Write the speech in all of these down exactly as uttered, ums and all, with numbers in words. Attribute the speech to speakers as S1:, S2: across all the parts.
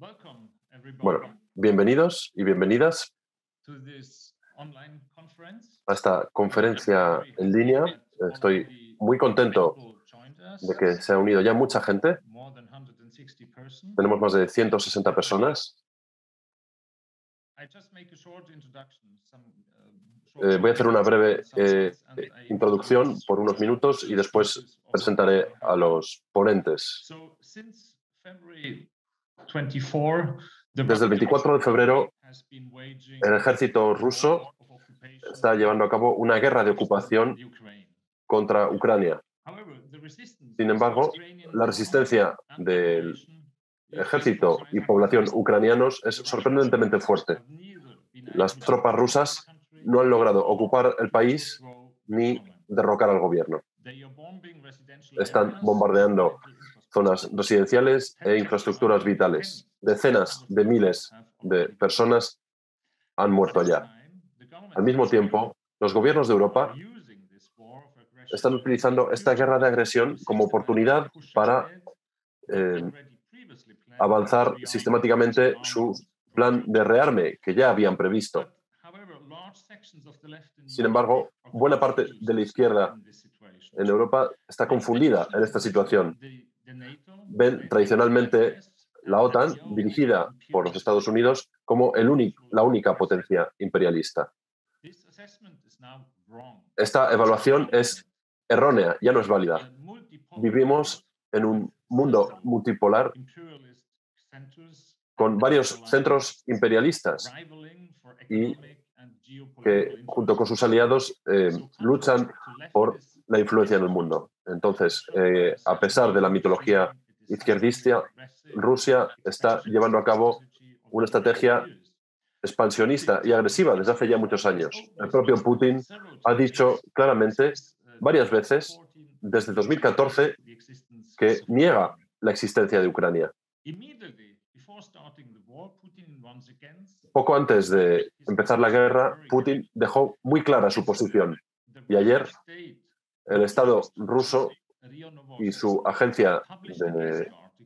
S1: Welcome, everybody,
S2: Bueno, bienvenidos y bienvenidas
S1: to this online conference.
S2: a esta conferencia
S1: Very
S2: en línea.
S1: happy that
S2: Estoy
S1: already
S2: muy contento
S1: people joined us.
S2: de que se ha unido ya mucha gente.
S1: More than one hundred sixty persons.
S2: Tenemos más de ciento sesenta personas.
S1: I just make a short introduction, some, uh, short
S2: Eh, voy a hacer una breve
S1: some
S2: eh,
S1: slides, and I
S2: introducción
S1: introduce
S2: por unos minutos y después
S1: speakers of
S2: presentaré
S1: the
S2: a los ponentes.
S1: So, since February twenty-fourth, the
S2: Desde el veinticuatro de febrero,
S1: has been waging
S2: el ejército ruso
S1: war of occupation
S2: está llevando a cabo una guerra de ocupación
S1: in Ukraine.
S2: contra Ucrania.
S1: However, the resistance
S2: Sin
S1: of the
S2: embargo,
S1: Ukrainian
S2: la resistencia
S1: and
S2: del
S1: population is
S2: ejército y población ucranianos es sorprendentemente fuerte.
S1: have neither been
S2: Las
S1: able
S2: tropas
S1: to
S2: rusas
S1: control the country
S2: no han logrado ocupar el país
S1: grow
S2: ni
S1: government.
S2: derrocar al gobierno.
S1: They are bombing residential
S2: Están
S1: areas,
S2: bombardeando
S1: vital infrastructure.
S2: zonas residenciales e infraestructuras vitales. Decenas de miles de personas han muerto ya. Al mismo tiempo, los gobiernos de Europa están utilizando esta guerra de agresión como oportunidad para eh, avanzar sistemáticamente su plan de rearme que ya habían previsto. Sin embargo, buena parte de la izquierda en Europa está confundida en esta situación. Ven tradicionalmente la OTAN, dirigida por los Estados Unidos, como el único, la única potencia imperialista. Esta evaluación es errónea, ya no es válida. Vivimos en un mundo multipolar con varios centros imperialistas y que, junto con sus aliados, eh, luchan por la influencia en el mundo. Entonces, eh, a pesar de la mitología izquierdista, Rusia está llevando a cabo una estrategia expansionista y agresiva desde hace ya muchos años. El propio Putin ha dicho claramente varias veces desde dos mil catorce que niega la existencia de Ucrania. Poco antes de empezar la guerra, Putin dejó muy clara su posición. Y ayer, el Estado ruso y su agencia de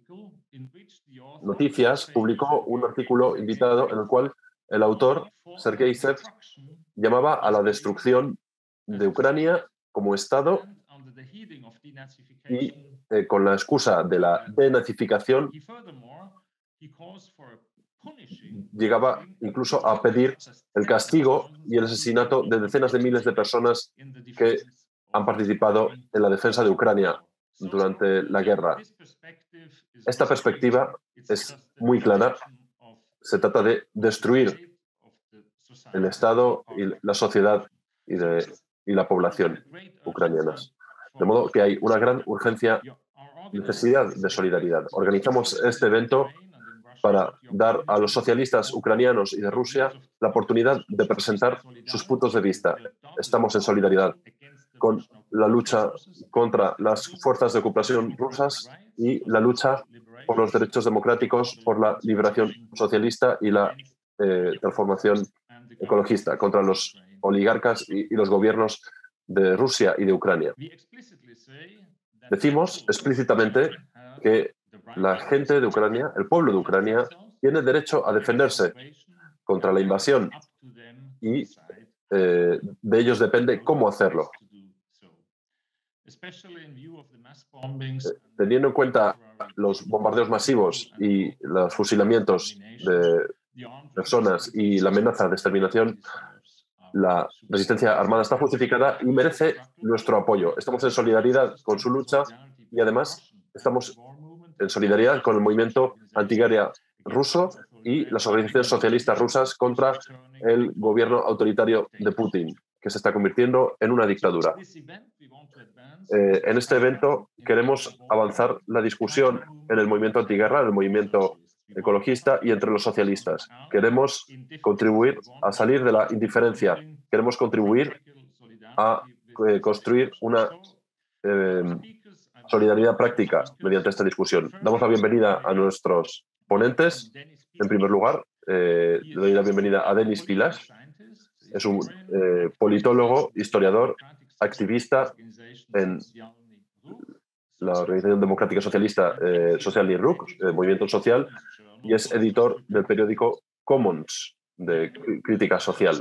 S2: noticias publicó un artículo invitado en el cual el autor, Sergei Sev, llamaba a la destrucción de Ucrania como Estado y eh, con la excusa de la denazificación llegaba incluso a pedir el castigo y el asesinato de decenas de miles de personas que han participado en la defensa de Ucrania durante la guerra. Esta perspectiva es muy clara. Se trata de destruir el Estado y la sociedad y, de, y la población ucranianas. De modo que hay una gran urgencia, necesidad de solidaridad. Organizamos este evento para dar a los socialistas ucranianos y de Rusia la oportunidad de presentar sus puntos de vista. Estamos en solidaridad con la lucha contra las fuerzas de ocupación rusas y la lucha por los derechos democráticos, por la liberación socialista y la eh, transformación ecologista contra los oligarcas y, y los gobiernos de Rusia y de Ucrania. Decimos explícitamente que la gente de Ucrania, el pueblo de Ucrania, tiene derecho a defenderse contra la invasión y eh, de ellos depende cómo hacerlo. Eh, teniendo en cuenta los bombardeos masivos y los fusilamientos de personas y la amenaza de exterminación, la resistencia armada está justificada y merece nuestro apoyo. Estamos en solidaridad con su lucha y además estamos en solidaridad con el movimiento antiguerra ruso y las organizaciones socialistas rusas contra el gobierno autoritario de Putin, que se está convirtiendo en una dictadura. Eh, en este evento queremos avanzar la discusión en el movimiento antiguerra, en el movimiento ecologista y entre los socialistas. Queremos contribuir a salir de la indiferencia. Queremos contribuir a eh, construir una eh, solidaridad práctica mediante esta discusión. Damos la bienvenida a nuestros ponentes. En primer lugar, eh, le doy la bienvenida a Denis Pilash. Es un eh, politólogo, historiador, activista en la Organización Democrática Socialista eh, Social Niruk, el movimiento social, y es editor del periódico Commons, de crítica social.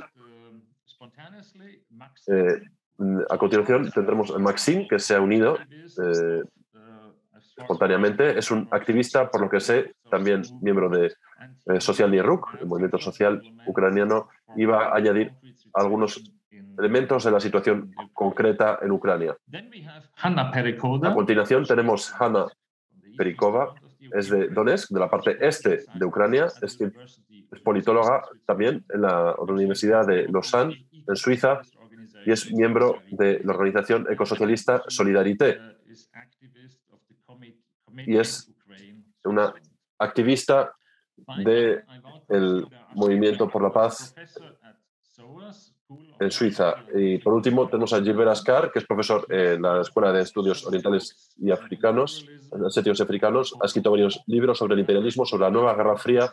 S2: Eh, a continuación tendremos a Maxime, que se ha unido eh, espontáneamente. Es un activista, por lo que sé, también miembro de eh, Social Nieruk, el movimiento social ucraniano, y va a añadir algunos elementos de la situación concreta en Ucrania. A continuación tenemos Hanna Perikova, es de Donetsk, de la parte este de Ucrania, es, es politóloga también en la Universidad de Lausanne, en Suiza, y es miembro de la organización ecosocialista Solidarité. Y es una activista del Movimiento por la Paz en Suiza. Y por último tenemos a Gilbert Ascar, que es profesor en la Escuela de Estudios Orientales y Africanos, Asetios Africanos. Ha escrito varios libros sobre el imperialismo, sobre la nueva Guerra Fría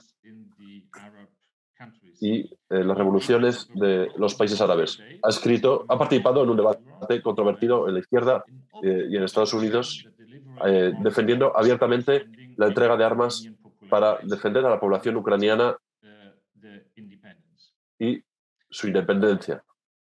S2: y eh, las revoluciones de los países árabes. Ha escrito, ha participado en un debate controvertido en la izquierda eh, y en Estados Unidos, eh, defendiendo abiertamente la entrega de armas para defender a la población ucraniana y su independencia.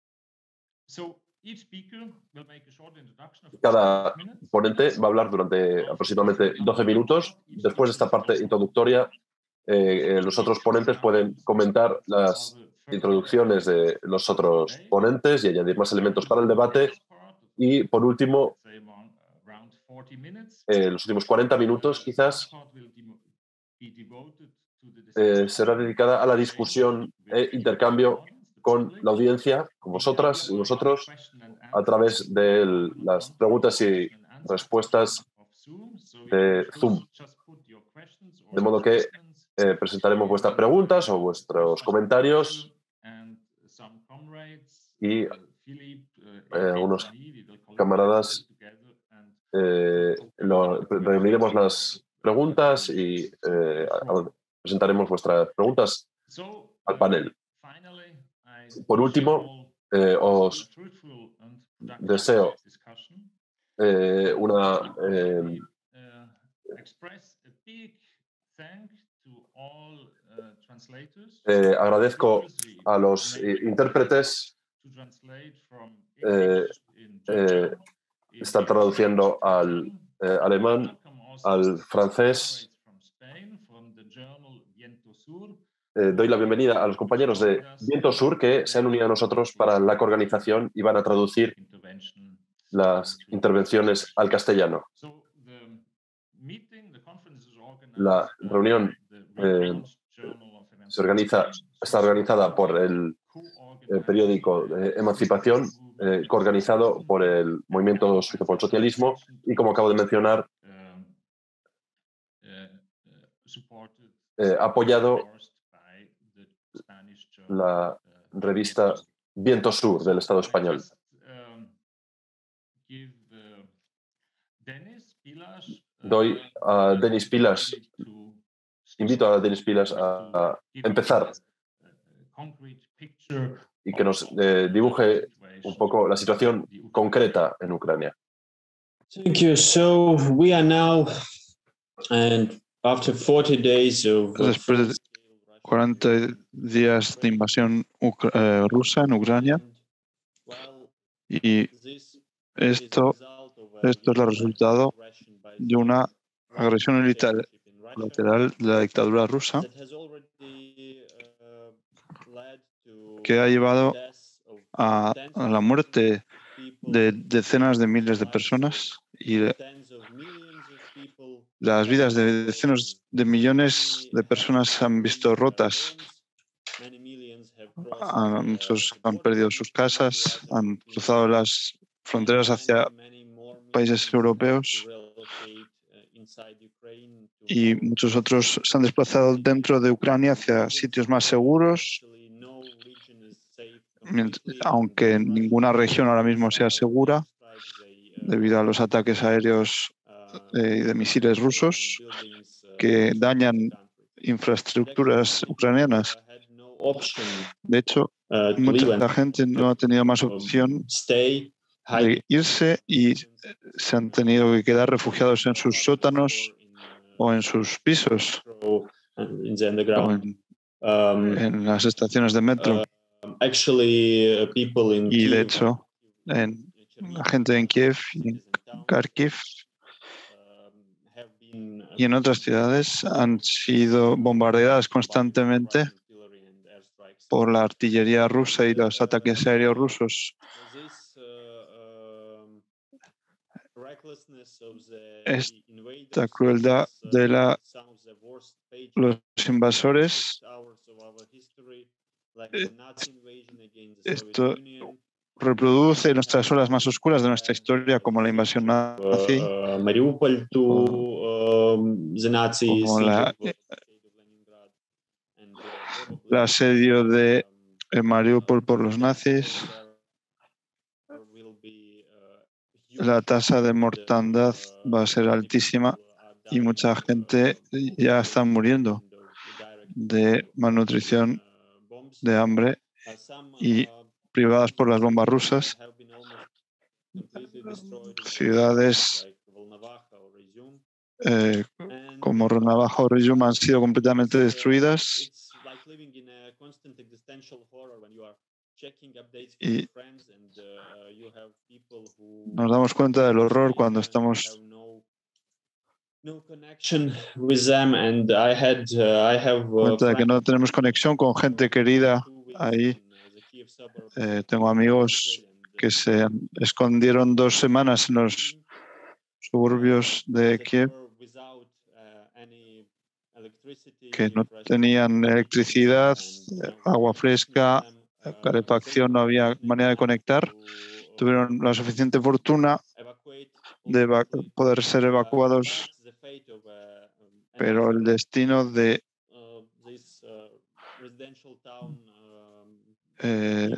S2: Cada ponente va a hablar durante aproximadamente doce minutos. Después de esta parte introductoria, eh, los otros ponentes pueden comentar las introducciones de los otros ponentes y añadir más elementos para el debate. Y por último, eh, los últimos cuarenta minutos quizás eh, será dedicada a la discusión e intercambio con la audiencia, con vosotras y vosotros, a través de el, las preguntas y respuestas de Zoom. De modo que eh, presentaremos vuestras preguntas o vuestros comentarios y eh, algunos camaradas eh, lo, reuniremos las preguntas y eh, presentaremos vuestras preguntas al panel. Por último, eh, os deseo eh, una eh, eh, agradezco a los eh, intérpretes eh, eh, están traduciendo al eh, alemán, al francés. Eh, doy la bienvenida a los compañeros de Viento Sur que se han unido a nosotros para la coorganización y van a traducir las intervenciones al castellano. La reunión eh, se organiza, está organizada por el, el periódico de Emancipación, eh, coorganizado por el Movimiento Suizo por el Socialismo y, como acabo de mencionar, eh, apoyado la revista Viento Sur del Estado español. Doy a Denis Pilas, invito a Denis Pilas a, a empezar y que nos eh, dibuje un poco la situación concreta en Ucrania.
S3: Thank you. So we are now, and after forty days of
S4: Después de cuarenta días de invasión uh, rusa en Ucrania, y esto, esto es el resultado de una agresión militar lateral de la dictadura rusa que ha llevado a, a la muerte de decenas de miles de personas y las vidas de decenas de millones de personas se han visto rotas. A muchos han perdido sus casas, han cruzado las fronteras hacia países europeos y muchos otros se han desplazado dentro de Ucrania hacia sitios más seguros, aunque ninguna región ahora mismo sea segura debido a los ataques aéreos y eh, de misiles rusos que dañan infraestructuras ucranianas. De hecho, mucha gente no ha tenido más opción de irse y se han tenido que quedar refugiados en sus sótanos o en sus pisos.
S3: in the underground.
S4: en,
S3: Um,
S4: en las estaciones de metro.
S3: uh, actually, uh, people in
S4: Y de
S3: Kiev,
S4: hecho, en, la gente en Kiev y en Kharkiv y en otras ciudades han sido bombardeadas constantemente por la artillería rusa y los ataques aéreos rusos. Esta crueldad de la, los invasores, esto reproduce nuestras horas más oscuras de nuestra historia, como la invasión nazi,
S3: Mariupol to the Nazis,
S4: como la, el asedio de Mariupol por los nazis. La tasa de mortandad va a ser altísima y mucha gente ya está muriendo de malnutrición, de hambre y privadas por las bombas rusas. Ciudades eh, como Volnovakha o Ryzum han sido completamente destruidas. Y nos damos cuenta del horror cuando estamos cuenta de que no tenemos conexión con gente querida ahí. Eh, tengo amigos que se escondieron dos semanas en los suburbios de Kiev, que no tenían electricidad, agua fresca, calefacción, no había manera de conectar. Tuvieron la suficiente fortuna de poder ser evacuados, pero el destino de eh,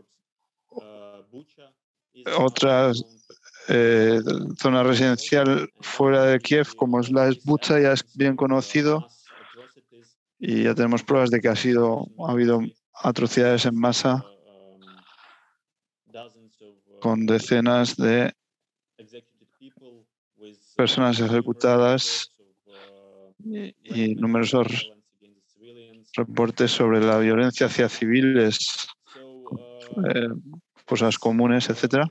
S4: otras eh, zona residencial fuera de Kiev, como es la Bucha, ya es bien conocido y ya tenemos pruebas de que ha sido ha habido atrocidades en masa con decenas de personas ejecutadas y, y numerosos reportes sobre la violencia hacia civiles, eh, cosas comunes, etcétera.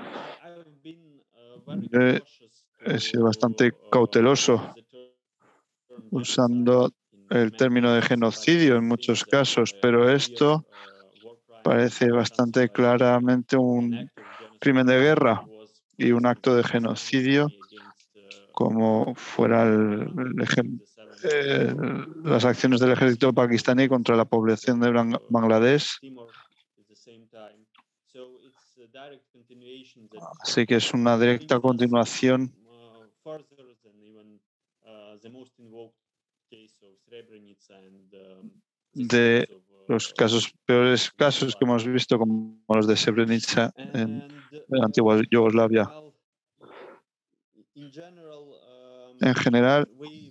S4: Yo he, he sido bastante cauteloso usando el término de genocidio en muchos casos, pero esto parece bastante claramente un crimen de guerra y un acto de genocidio, como fuera el, el, eh, las acciones del ejército pakistaní contra la población de Bangladesh. Así que es una directa continuación de los casos, peores casos que hemos visto, como los de Srebrenica en la antigua Yugoslavia. En general,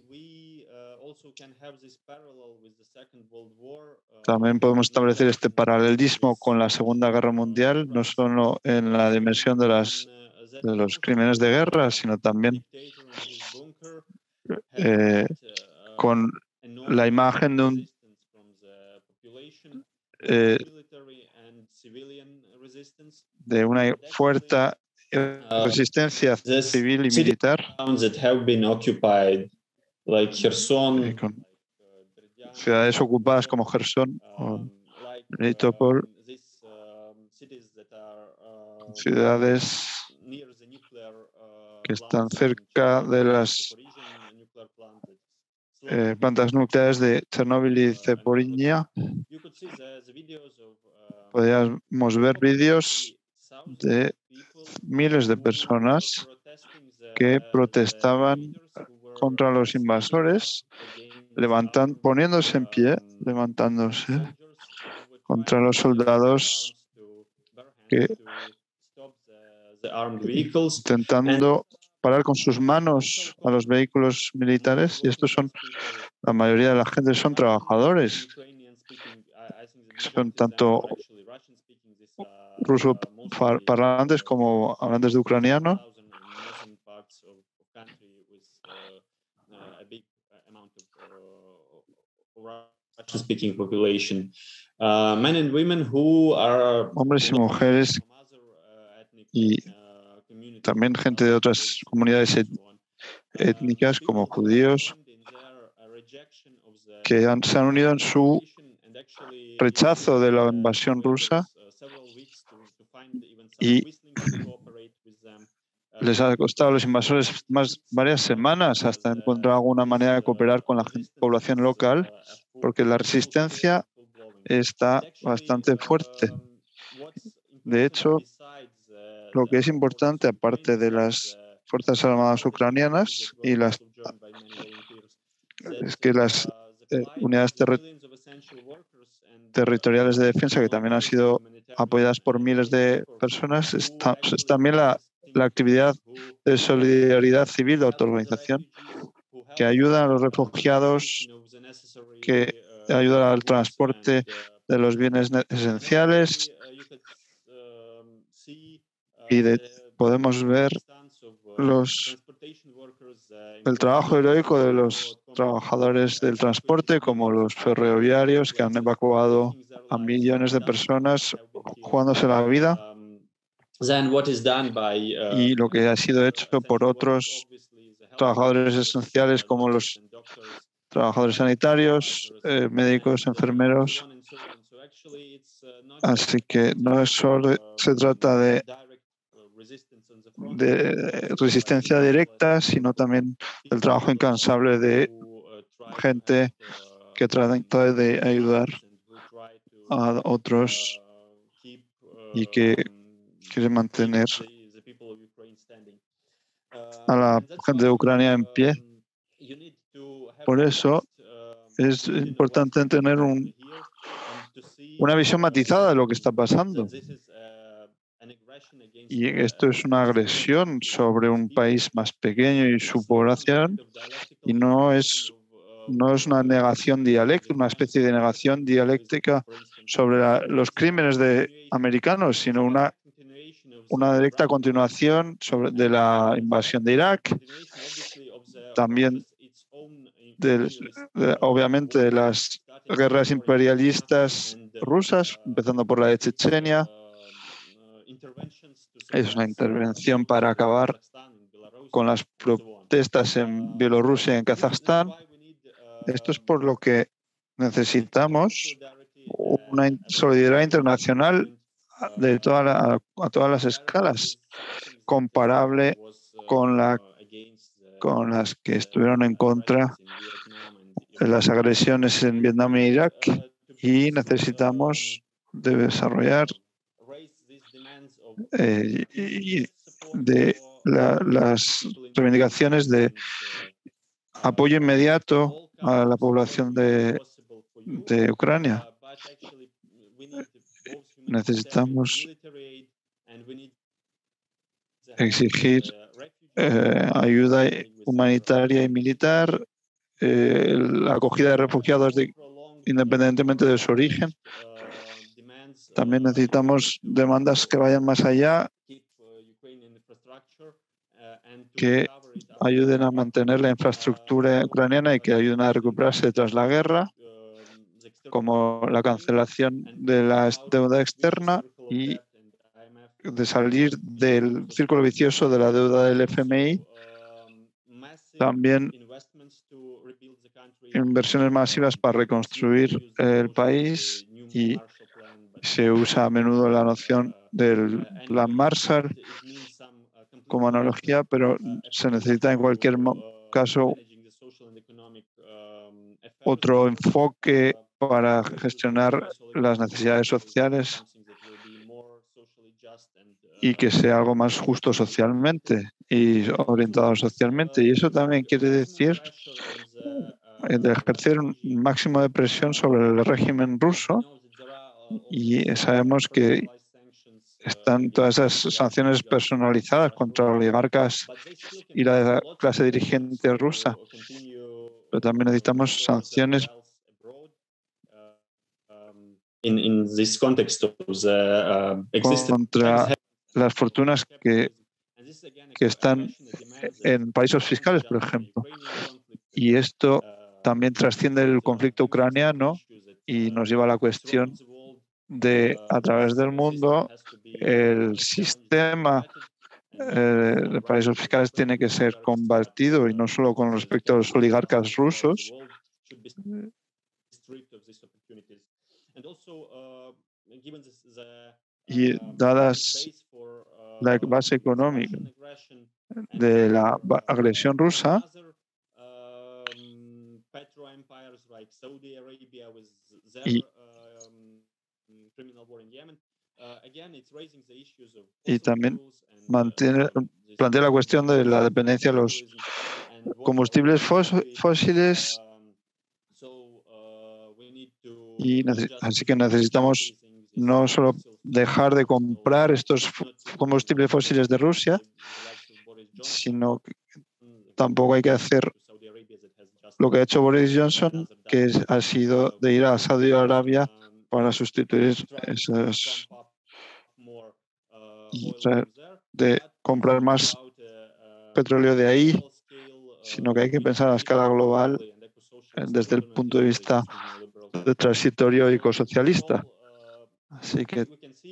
S4: también podemos establecer este paralelismo con la Segunda Guerra Mundial, no solo en la dimensión de, las, de los crímenes de guerra, sino también eh, con la imagen de un eh, de una fuerte resistencia civil y militar,
S3: like Kherson,
S4: eh, con ciudades ocupadas como Gerson o Melitopol, ciudades que están cerca de las eh, plantas nucleares de Chernóbil y Zaporizhia. Podríamos ver vídeos de miles de personas que protestaban contra los invasores, levantan, poniéndose en pie, levantándose contra los soldados que intentando parar con sus manos a los vehículos militares, y estos son, la mayoría de la gente son trabajadores, son tanto ruso parlantes como hablantes de ucraniano.
S3: Russian-speaking population, uh, men and women who are
S4: hombres y mujeres y también gente de otras comunidades étnicas como judíos que han, se han unido en su rechazo de la invasión rusa y les ha costado a los invasores más varias semanas hasta encontrar alguna manera de cooperar con la gente, población local, porque la resistencia está bastante fuerte. De hecho, lo que es importante, aparte de las Fuerzas Armadas ucranianas y las es que las eh, unidades terri territoriales de defensa, que también han sido apoyadas por miles de personas, está, es también la, la actividad de solidaridad civil de autoorganización que ayuda a los refugiados, que ayuda al transporte de los bienes esenciales y de, podemos ver los, el trabajo heroico de los trabajadores del transporte, como los ferroviarios que han evacuado a millones de personas jugándose la vida, y lo que ha sido hecho por otros trabajadores esenciales como los trabajadores sanitarios, eh, médicos, enfermeros. Así que no es solo se trata de de resistencia directa, sino también del trabajo incansable de gente que trata de ayudar a otros y que quiere mantener a la gente de Ucrania en pie. Por eso es importante tener un, una visión matizada de lo que está pasando. Y esto es una agresión sobre un país más pequeño y su población, y no es, no es una negación dialéctica, una especie de negación dialéctica sobre la, los crímenes de americanos, sino una, una directa continuación sobre, de la invasión de Irak, también de, de, obviamente de las guerras imperialistas rusas, empezando por la de Chechenia. Es una intervención para acabar con las protestas en Bielorrusia y en Kazajstán. Esto es por lo que necesitamos una solidaridad internacional de toda la, a todas las escalas, comparable con, la, con las que estuvieron en contra de las agresiones en Vietnam e Irak, y necesitamos de desarrollar Eh, y de la, las reivindicaciones de apoyo inmediato a la población de, de Ucrania. Necesitamos exigir eh, ayuda humanitaria y militar, eh, la acogida de refugiados de, independientemente de su origen. También necesitamos demandas que vayan más allá, que ayuden a mantener la infraestructura ucraniana y que ayuden a recuperarse tras la guerra, como la cancelación de la deuda externa y de salir del círculo vicioso de la deuda del F M I. También inversiones masivas para reconstruir el país, y se usa a menudo la noción del plan Marshall como analogía, pero se necesita en cualquier caso otro enfoque para gestionar las necesidades sociales y que sea algo más justo socialmente y orientado socialmente. Y eso también quiere decir de ejercer un máximo de presión sobre el régimen ruso, y sabemos que están todas esas sanciones personalizadas contra oligarcas y la clase dirigente rusa, pero también necesitamos sanciones
S3: in, in this context of the, uh,
S4: contra las fortunas que que están en paraísos fiscales, por ejemplo. Y esto también trasciende el conflicto ucraniano y nos lleva a la cuestión de, a través del mundo, el sistema eh, de paraísos fiscales tiene que ser combatido, y no solo con respecto a los oligarcas rusos. Y dadas la base económica de la agresión rusa, y, y también mantiene, plantea la cuestión de la dependencia de los combustibles fósiles, y así que necesitamos no solo dejar de comprar estos combustibles fósiles de Rusia, sino que tampoco hay que hacer lo que ha hecho Boris Johnson, que es, ha sido de ir a Saudi Arabia para sustituir esos y de comprar más petróleo de ahí, sino que hay que pensar a escala global desde el punto de vista de transitorio ecosocialista. Así que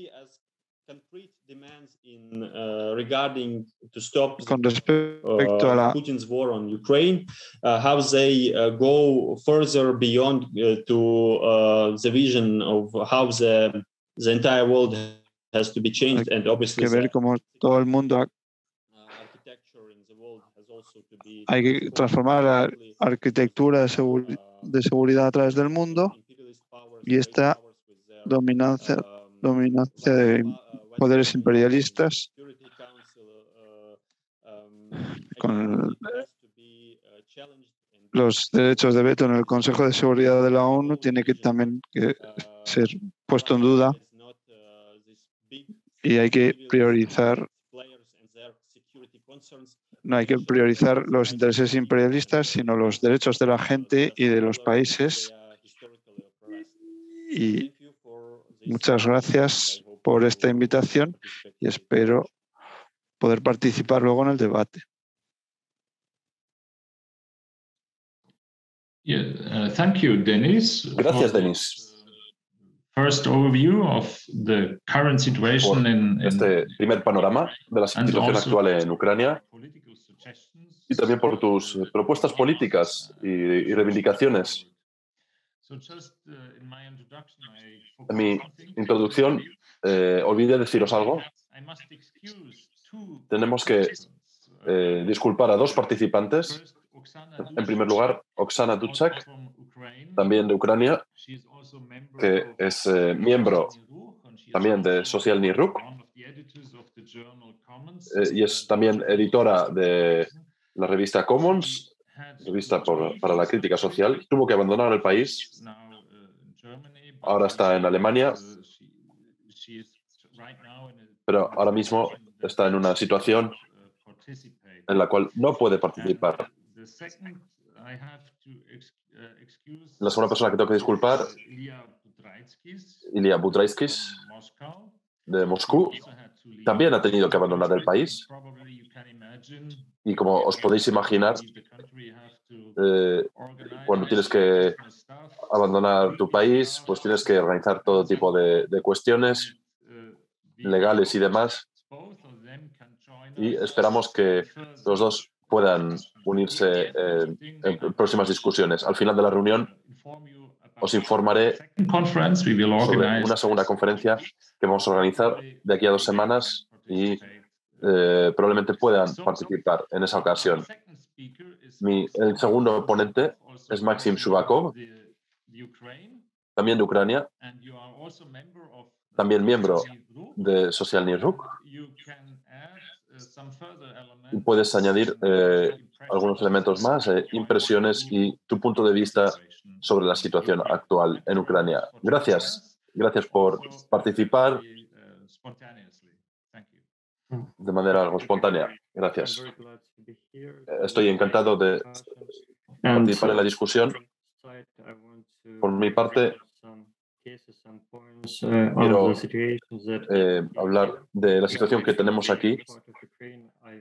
S4: con respecto a la
S5: Putin's war on Ukraine, uh, how they uh, go further beyond uh, to uh, the vision of how the the entire world has to be changed, and obviously
S4: que ver cómo todo el mundo hay que transformar la arquitectura de, seguri de seguridad a través del mundo, y esta dominancia, dominancia de poderes imperialistas con los derechos de veto en el Consejo de Seguridad de la ONU tiene que también que ser puesto en duda, y hay que priorizar no hay que priorizar los intereses imperialistas, sino los derechos de la gente y de los países. Y muchas gracias por esta invitación y espero poder participar luego en el debate.
S1: Yeah, uh, thank you, Denis.
S2: Gracias, Denis.
S1: First overview of the current situation in, in
S2: este primer panorama de la situación actual en Ucrania, y también por tus propuestas políticas y, y reivindicaciones. En mi introducción eh, olvidé deciros algo. Tenemos que eh, disculpar a dos participantes. En primer lugar, Oksana Dubček, también de Ucrania, que es eh, miembro también de Socialny Ruch eh, y es también editora de la revista Commons, revista por, para la crítica social. Tuvo que abandonar el país, ahora está en Alemania, pero ahora mismo está en una situación en la cual no puede participar. La segunda persona que tengo que disculpar, Ilya Budraitskis, de Moscú, también ha tenido que abandonar el país. Y como os podéis imaginar, eh, cuando tienes que abandonar tu país, pues tienes que organizar todo tipo de, de cuestiones legales y demás. Y esperamos que los dos puedan unirse en, en próximas discusiones. Al final de la reunión os informaré sobre una segunda conferencia que vamos a organizar de aquí a dos semanas y eh, probablemente puedan participar en esa ocasión. Mi, el segundo ponente es Maxim Shubakov, también de Ucrania, también miembro de Socialny Ruch. Y puedes añadir eh, algunos elementos más, eh, impresiones y tu punto de vista sobre la situación actual en Ucrania. Gracias. Gracias por participar de manera algo espontánea. Gracias. Estoy encantado de participar en la discusión. Por mi parte, quiero eh, hablar de la situación que tenemos aquí.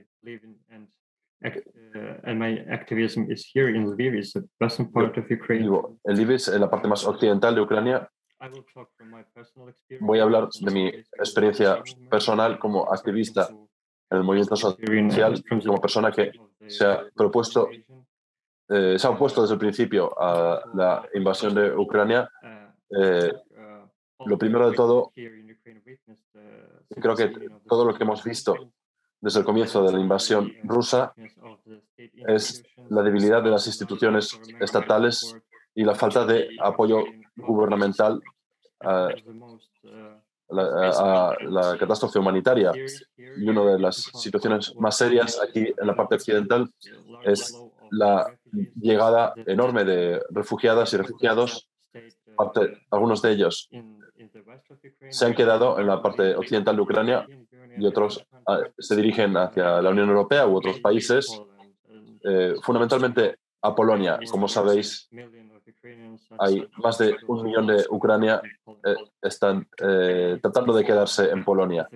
S6: my activism is here in Lviv, is the western part of Ukraine.
S2: Vivo en Lviv, en la parte más occidental de Ucrania.
S6: I will talk from my personal experience.
S2: Voy a hablar de mi experiencia personal como activista en el movimiento social, como persona que se ha propuesto, eh, se ha opuesto desde el principio a la invasión de Ucrania. Eh, lo primero de todo, creo que todo lo que hemos visto desde el comienzo de la invasión rusa es la debilidad de las instituciones estatales y la falta de apoyo gubernamental a la, a la catástrofe humanitaria. Y una de las situaciones más serias aquí en la parte occidental es la llegada enorme de refugiadas y refugiados. Parte, algunos de ellos se han quedado en la parte occidental de Ucrania y otros uh, se dirigen hacia la Unión Europea u otros países, eh, fundamentalmente a Polonia. Como sabéis, hay más de un millón de Ucrania eh, están eh, tratando de quedarse en Polonia.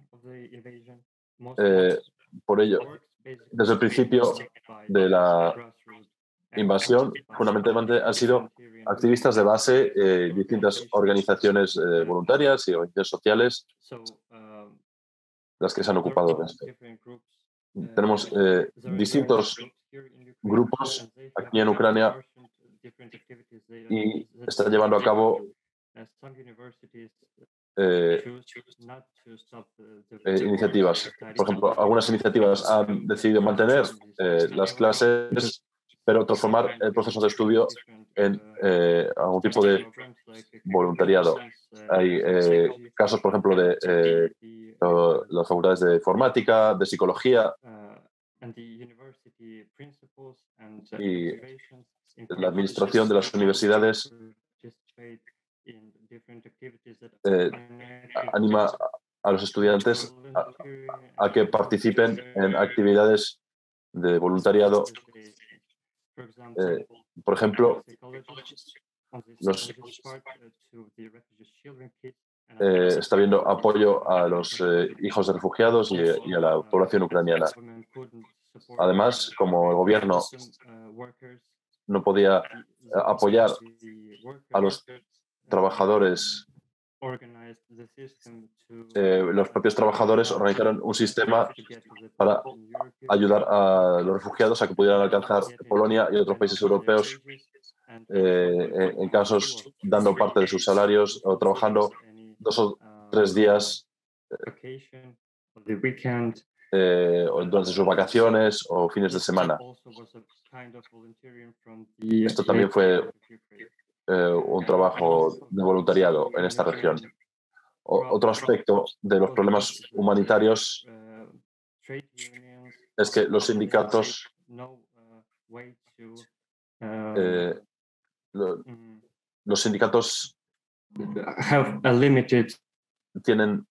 S2: Eh, por ello, desde el principio de la invasión, fundamentalmente han sido activistas de base, eh, distintas organizaciones eh, voluntarias y organizaciones sociales las que se han ocupado de esto. Tenemos eh, distintos grupos aquí en Ucrania y están llevando a cabo eh, eh, iniciativas. Por ejemplo, algunas iniciativas han decidido mantener eh, las clases, pero transformar el proceso de estudio en eh, algún tipo de voluntariado. Hay eh, casos, por ejemplo, de eh, las facultades de informática, de psicología y la administración de las universidades eh, anima a los estudiantes a, a que participen en actividades de voluntariado. Eh, por ejemplo, los, eh, está habiendo apoyo a los eh, hijos de refugiados y, y a la población ucraniana. Además, como el gobierno no podía apoyar a los trabajadores, eh, los propios trabajadores organizaron un sistema para ayudar a los refugiados a que pudieran alcanzar Polonia y otros países europeos eh, en casos dando parte de sus salarios o trabajando dos o tres días eh, durante sus vacaciones o fines de semana. Esto también fue eh, un trabajo de voluntariado en esta región. O, otro aspecto de los problemas humanitarios es que los sindicatos eh, lo, los sindicatos
S6: have a limited
S2: tienen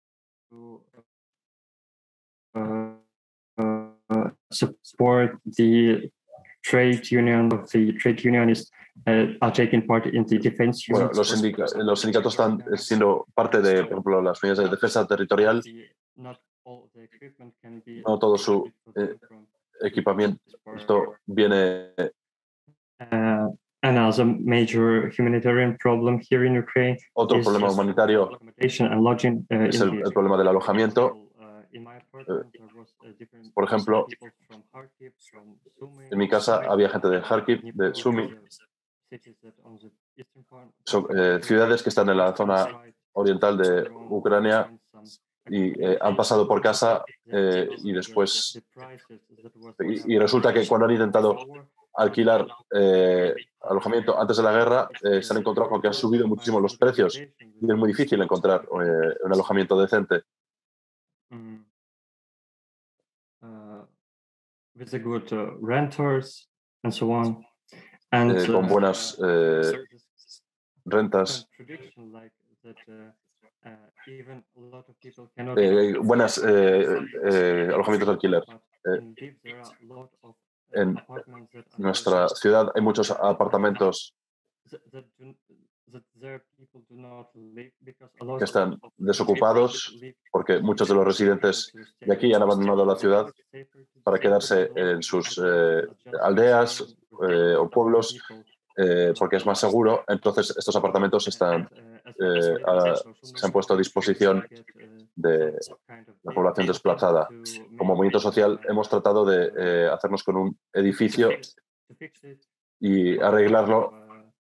S6: uh, uh, support the trade union the trade unionists uh, are taking part in the defense
S2: bueno,
S6: units.
S2: los, sindica los sindicatos están siendo parte de, por ejemplo, las medidas de defensa territorial. No todo su eh, equipamiento viene.
S6: Uh, another major humanitarian problem here in Ukraine.
S2: Otro problema humanitario
S6: and lodging, uh,
S2: es el, el problema del alojamiento. Por ejemplo, en mi casa había gente de Kharkiv, de Sumy, son, eh, ciudades que están en la zona oriental de Ucrania y eh, han pasado por casa eh, y después y, y resulta que cuando han intentado alquilar eh, alojamiento antes de la guerra eh, se han encontrado con que han subido muchísimo los precios y es muy difícil encontrar eh, un alojamiento decente.
S6: With the good uh, renters and so on, and
S2: eh, con buenas eh, rentas, eh, buenas eh, eh, alojamientos de alquiler. Eh, en nuestra ciudad hay muchos apartamentos que están desocupados porque muchos de los residentes de aquí han abandonado la ciudad para quedarse en sus eh, aldeas eh, o pueblos eh, porque es más seguro. Entonces estos apartamentos están, eh, a, se han puesto a disposición de la población desplazada. Como movimiento social hemos tratado de eh, hacernos con un edificio y arreglarlo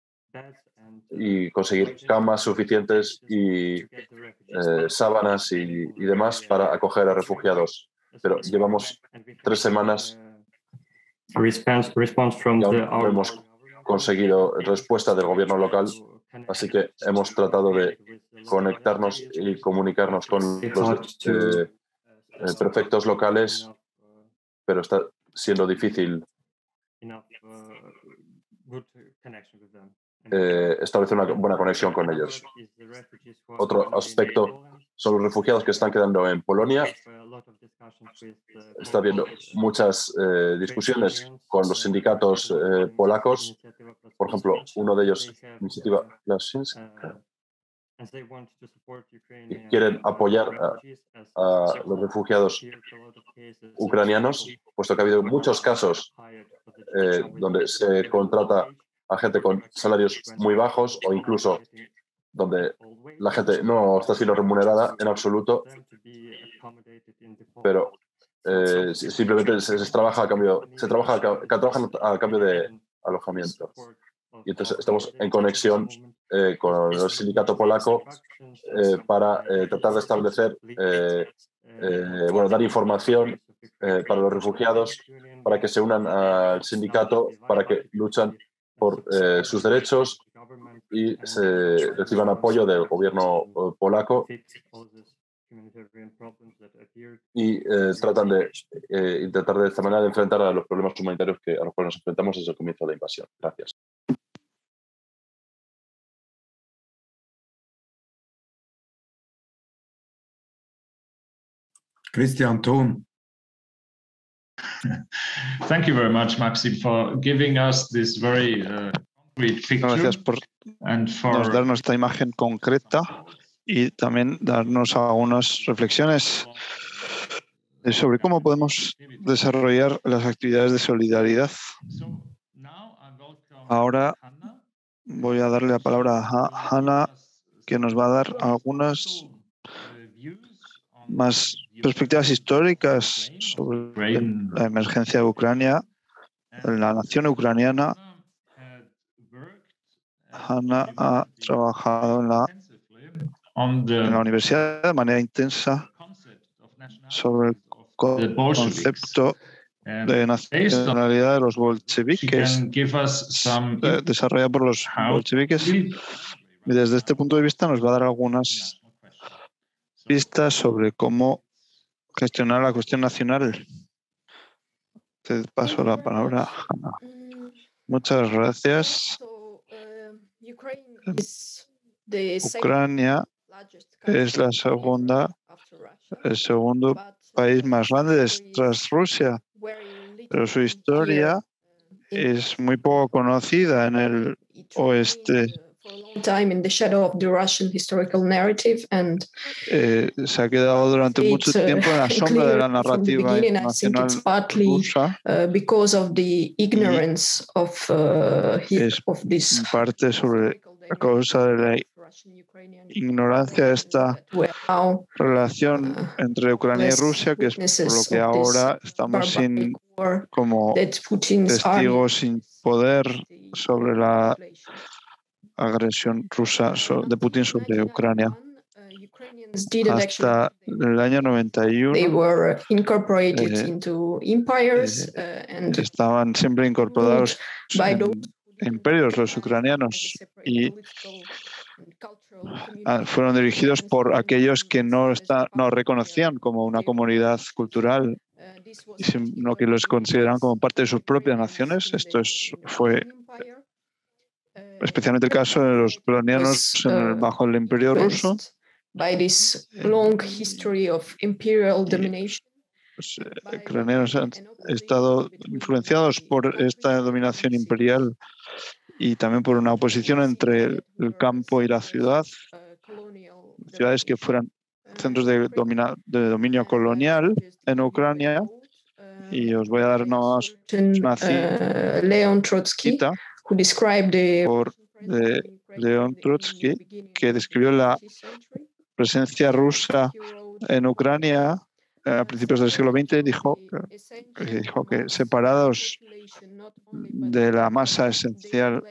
S2: y conseguir camas suficientes y eh, sábanas y, y demás para acoger a refugiados. Pero llevamos tres semanas y aún no hemos conseguido respuesta del gobierno local, así que hemos tratado de conectarnos y comunicarnos con los eh, eh, prefectos locales, pero está siendo difícil eh, establecer una buena conexión con ellos. Otro aspecto son los refugiados que están quedando en Polonia. Está habiendo muchas eh, discusiones con los sindicatos eh, polacos. Por ejemplo, uno de ellos, Iniciativa Lashinska, y quieren apoyar a, a los refugiados ucranianos, puesto que ha habido muchos casos eh, donde se contrata a gente con salarios muy bajos o incluso donde la gente no está siendo remunerada en absoluto, pero eh, simplemente se, se trabaja a cambio, se trabaja a, trabajan a cambio de alojamiento. Y entonces estamos en conexión eh, con el sindicato polaco eh, para eh, tratar de establecer, eh, eh, bueno, dar información eh, para los refugiados, para que se unan al sindicato, para que luchan por eh, sus derechos y se reciban apoyo del gobierno eh, polaco y eh, tratan de eh, intentar de esta manera de enfrentar a los problemas humanitarios que, a los cuales nos enfrentamos desde el comienzo de la invasión. Gracias.
S7: Christian Thun.
S1: Thank you very much, Maxim, for giving us this very uh, concrete picture.
S4: Gracias por
S1: and for...
S4: nos darnos esta imagen concreta y también darnos algunas reflexiones sobre cómo podemos desarrollar las actividades de solidaridad. Ahora voy a darle la palabra a Hanna, que nos va a dar algunas más perspectivas históricas sobre la emergencia de Ucrania, la nación ucraniana. Hanna ha trabajado en la, en la universidad de manera intensa sobre el concepto de nacionalidad de los bolcheviques, eh, desarrollado por los bolcheviques. Y desde este punto de vista nos va a dar algunas pistas sobre cómo gestionar la cuestión nacional. Te paso la palabra, Hanna. Muchas gracias. Ucrania es la segunda, el segundo país más grande tras Rusia, pero su historia es muy poco conocida en el oeste. Eh, se ha quedado durante mucho tiempo en la sombra de la narrativa nacional rusa y es en parte sobre a causa de la ignorancia de esta relación entre Ucrania y Rusia, que es por lo que ahora estamos sin, como testigos sin poder sobre la agresión rusa de Putin sobre Ucrania. Hasta el año noventa y uno eh, eh, estaban siempre incorporados en imperios los ucranianos y fueron dirigidos por aquellos que no, está, no reconocían como una comunidad cultural, sino que los consideraban como parte de sus propias naciones. Esto es, fue especialmente el caso de los ucranianos en el, bajo el Imperio ruso. Los ucranianos han estado influenciados por esta dominación imperial y también por una oposición entre el campo y la ciudad, ciudades que fueran centros de, domina, de dominio colonial en Ucrania Y os voy a dar una, una cita
S7: Leon Trotsky, who described the
S4: por de Leon Trotsky, que describió la presencia rusa en Ucrania a principios del siglo veinte. Dijo, dijo que separados de la masa esencial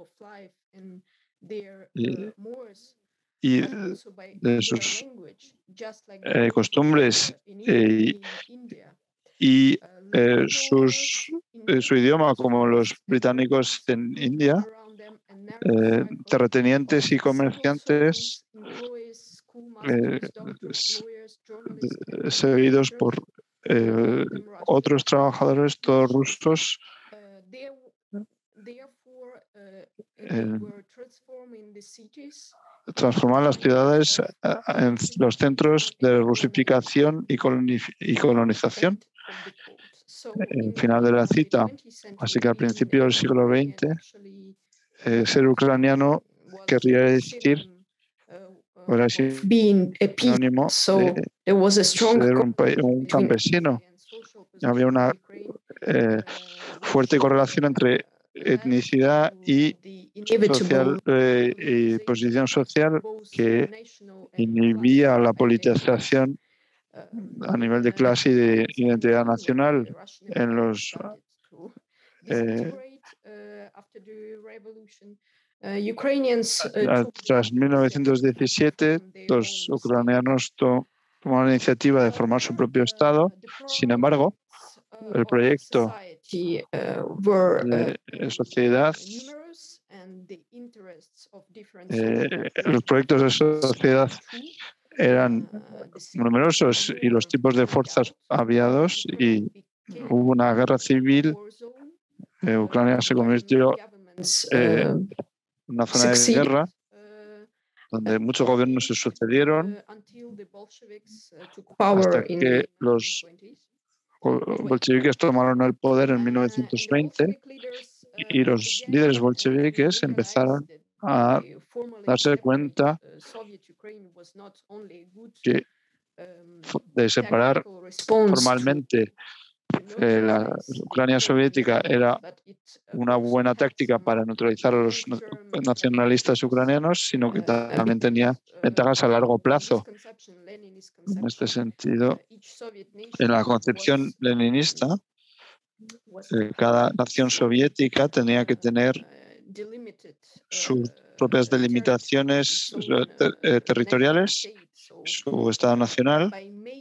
S4: y, y de sus eh, costumbres eh, y eh, sus, eh, su idioma, como los británicos en India, eh, terratenientes y comerciantes eh, seguidos por eh, otros trabajadores, todos rusos, eh, transformar las ciudades en los centros de rusificación y, coloniz y colonización. El final de la cita. Así que al principio del siglo veinte, eh, ser ucraniano querría decir, ahora sí, sinónimo de ser un, un campesino. Había una eh, fuerte correlación entre etnicidad y, social, eh, y posición social que inhibía la politización a nivel de clase y de identidad nacional en los eh, tras mil novecientos diecisiete los ucranianos tomaron la iniciativa de formar su propio estado. Sin embargo, el proyecto de sociedad eh, los proyectos de sociedad eran numerosos y los tipos de fuerzas aviados, y hubo una guerra civil. Eh, Ucrania se convirtió eh, en una zona de guerra donde muchos gobiernos se sucedieron hasta que los bolcheviques tomaron el poder en mil novecientos veinte y los líderes bolcheviques empezaron a darse cuenta que de separar formalmente eh, la Ucrania soviética era una buena táctica para neutralizar a los nacionalistas ucranianos, sino que también tenía ventajas a largo plazo. En este sentido, en la concepción leninista, eh, cada nación soviética tenía que tener sus propias delimitaciones eh, territoriales, su Estado nacional,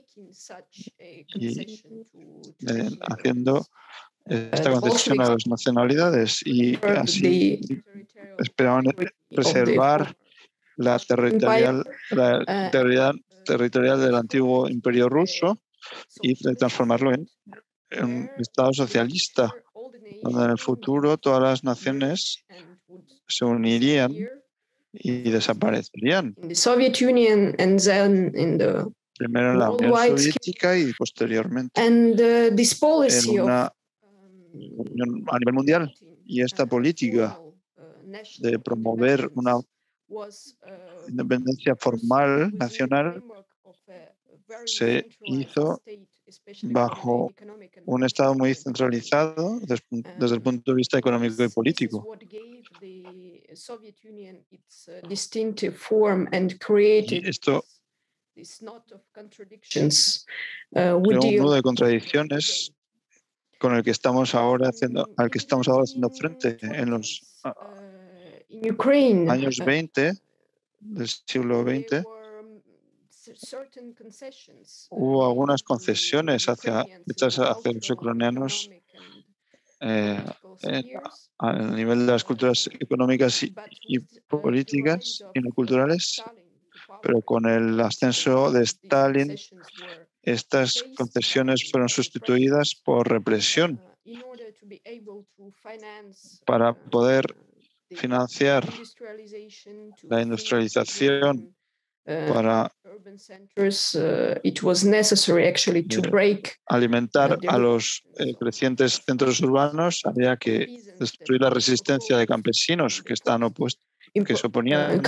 S4: y eh, haciendo esta concesión a las nacionalidades, y así esperaban preservar la territorial, la integridad territorial del antiguo imperio ruso y transformarlo en, en un Estado socialista, donde en el futuro todas las naciones se unirían y desaparecerían. Primero en la Unión Soviética y posteriormente en una unión a nivel mundial. Y esta política de promover una independencia formal nacional se hizo bajo un Estado muy centralizado desde el punto de vista económico y político. Y esto creó un nudo de contradicciones con el que estamos ahora haciendo, al que estamos ahora haciendo frente. En los años veinte del siglo veinte hubo algunas concesiones hacia, hechas hacia los ucranianos eh, eh, a nivel de las culturas económicas y, y políticas y no culturales, pero con el ascenso de Stalin estas concesiones fueron sustituidas por represión para poder financiar la industrialización, para alimentar a los eh, crecientes centros urbanos. Había que destruir la resistencia de campesinos que estaban opuestos, que se oponían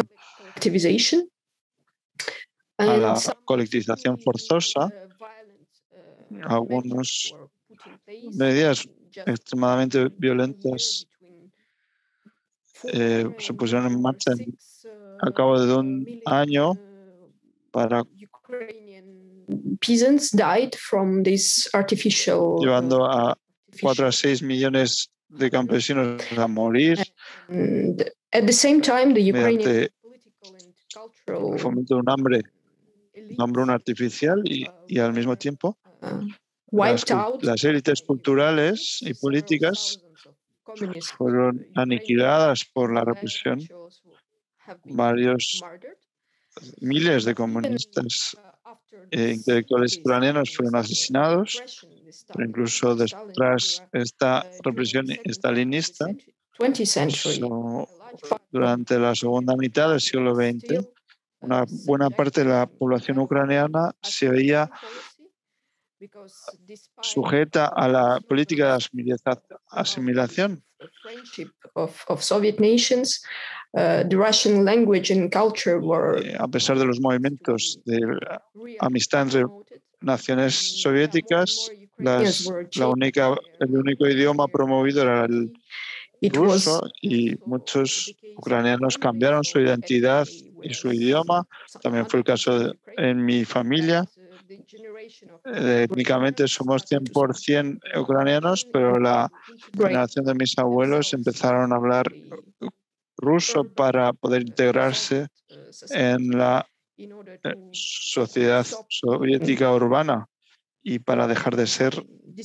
S4: a la colectivización forzosa. Algunos medidas extremadamente violentas eh, se pusieron en marcha en, a cabo de un año para
S7: peasants died from this artificial,
S4: llevando a cuatro a seis millones de campesinos a morir.
S7: And at the same time, the Ukrainian political and cultural
S4: el fomento de un hambre, un hambruna artificial y, y al mismo tiempo
S7: uh,
S4: las,
S7: wiped out
S4: las élites culturales y políticas
S7: communist
S4: fueron aniquiladas por la represión. Varios miles de comunistas e intelectuales ucranianos fueron asesinados, pero incluso después de esta represión estalinista, so, durante la segunda mitad del siglo veinte, una buena parte de la población ucraniana se veía sujeta a la política de asimilación.
S7: Of, of Soviet nations, uh, the Russian language and culture were,
S4: a pesar de los movimientos de amistad entre naciones soviéticas, las, la única, el único idioma promovido era el ruso y muchos ucranianos cambiaron su identidad y su idioma. También fue el caso de, en mi familia. Eh, étnicamente somos cien por ciento ucranianos, pero la generación de mis abuelos empezaron a hablar ruso para poder integrarse en la eh, sociedad soviética urbana y para dejar de ser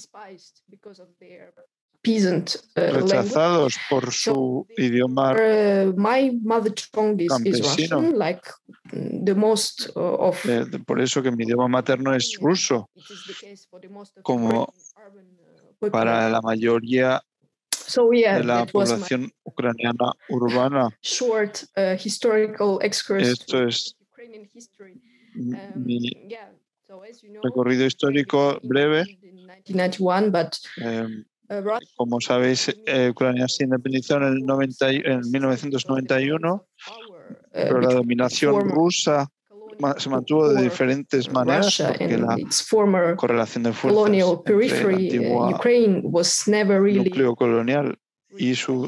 S7: peasant, uh,
S4: rechazados por su
S7: so,
S4: idioma
S7: uh, my mother tongue is, is
S4: campesino.
S7: Russian, like the most uh, of
S4: Eh, por eso que mi idioma materno es ruso, como para la mayoría
S7: so, yeah,
S4: de la
S7: that was
S4: población
S7: my
S4: ucraniana urbana.
S7: short uh, historical excursus
S4: Esto
S7: to
S4: es
S7: Ukrainian history.
S4: mi
S7: Um, yeah, so as you know,
S4: recorrido histórico
S7: Ukraine
S4: breve.
S7: in nineteen ninety-one, but
S4: Eh,
S7: uh, Russia,
S4: como sabéis, eh, Ucrania se independizó en, el noventa, en mil novecientos noventa y uno, pero la dominación rusa se mantuvo de diferentes maneras porque la correlación de fuerzas entre el antiguo núcleo colonial y su,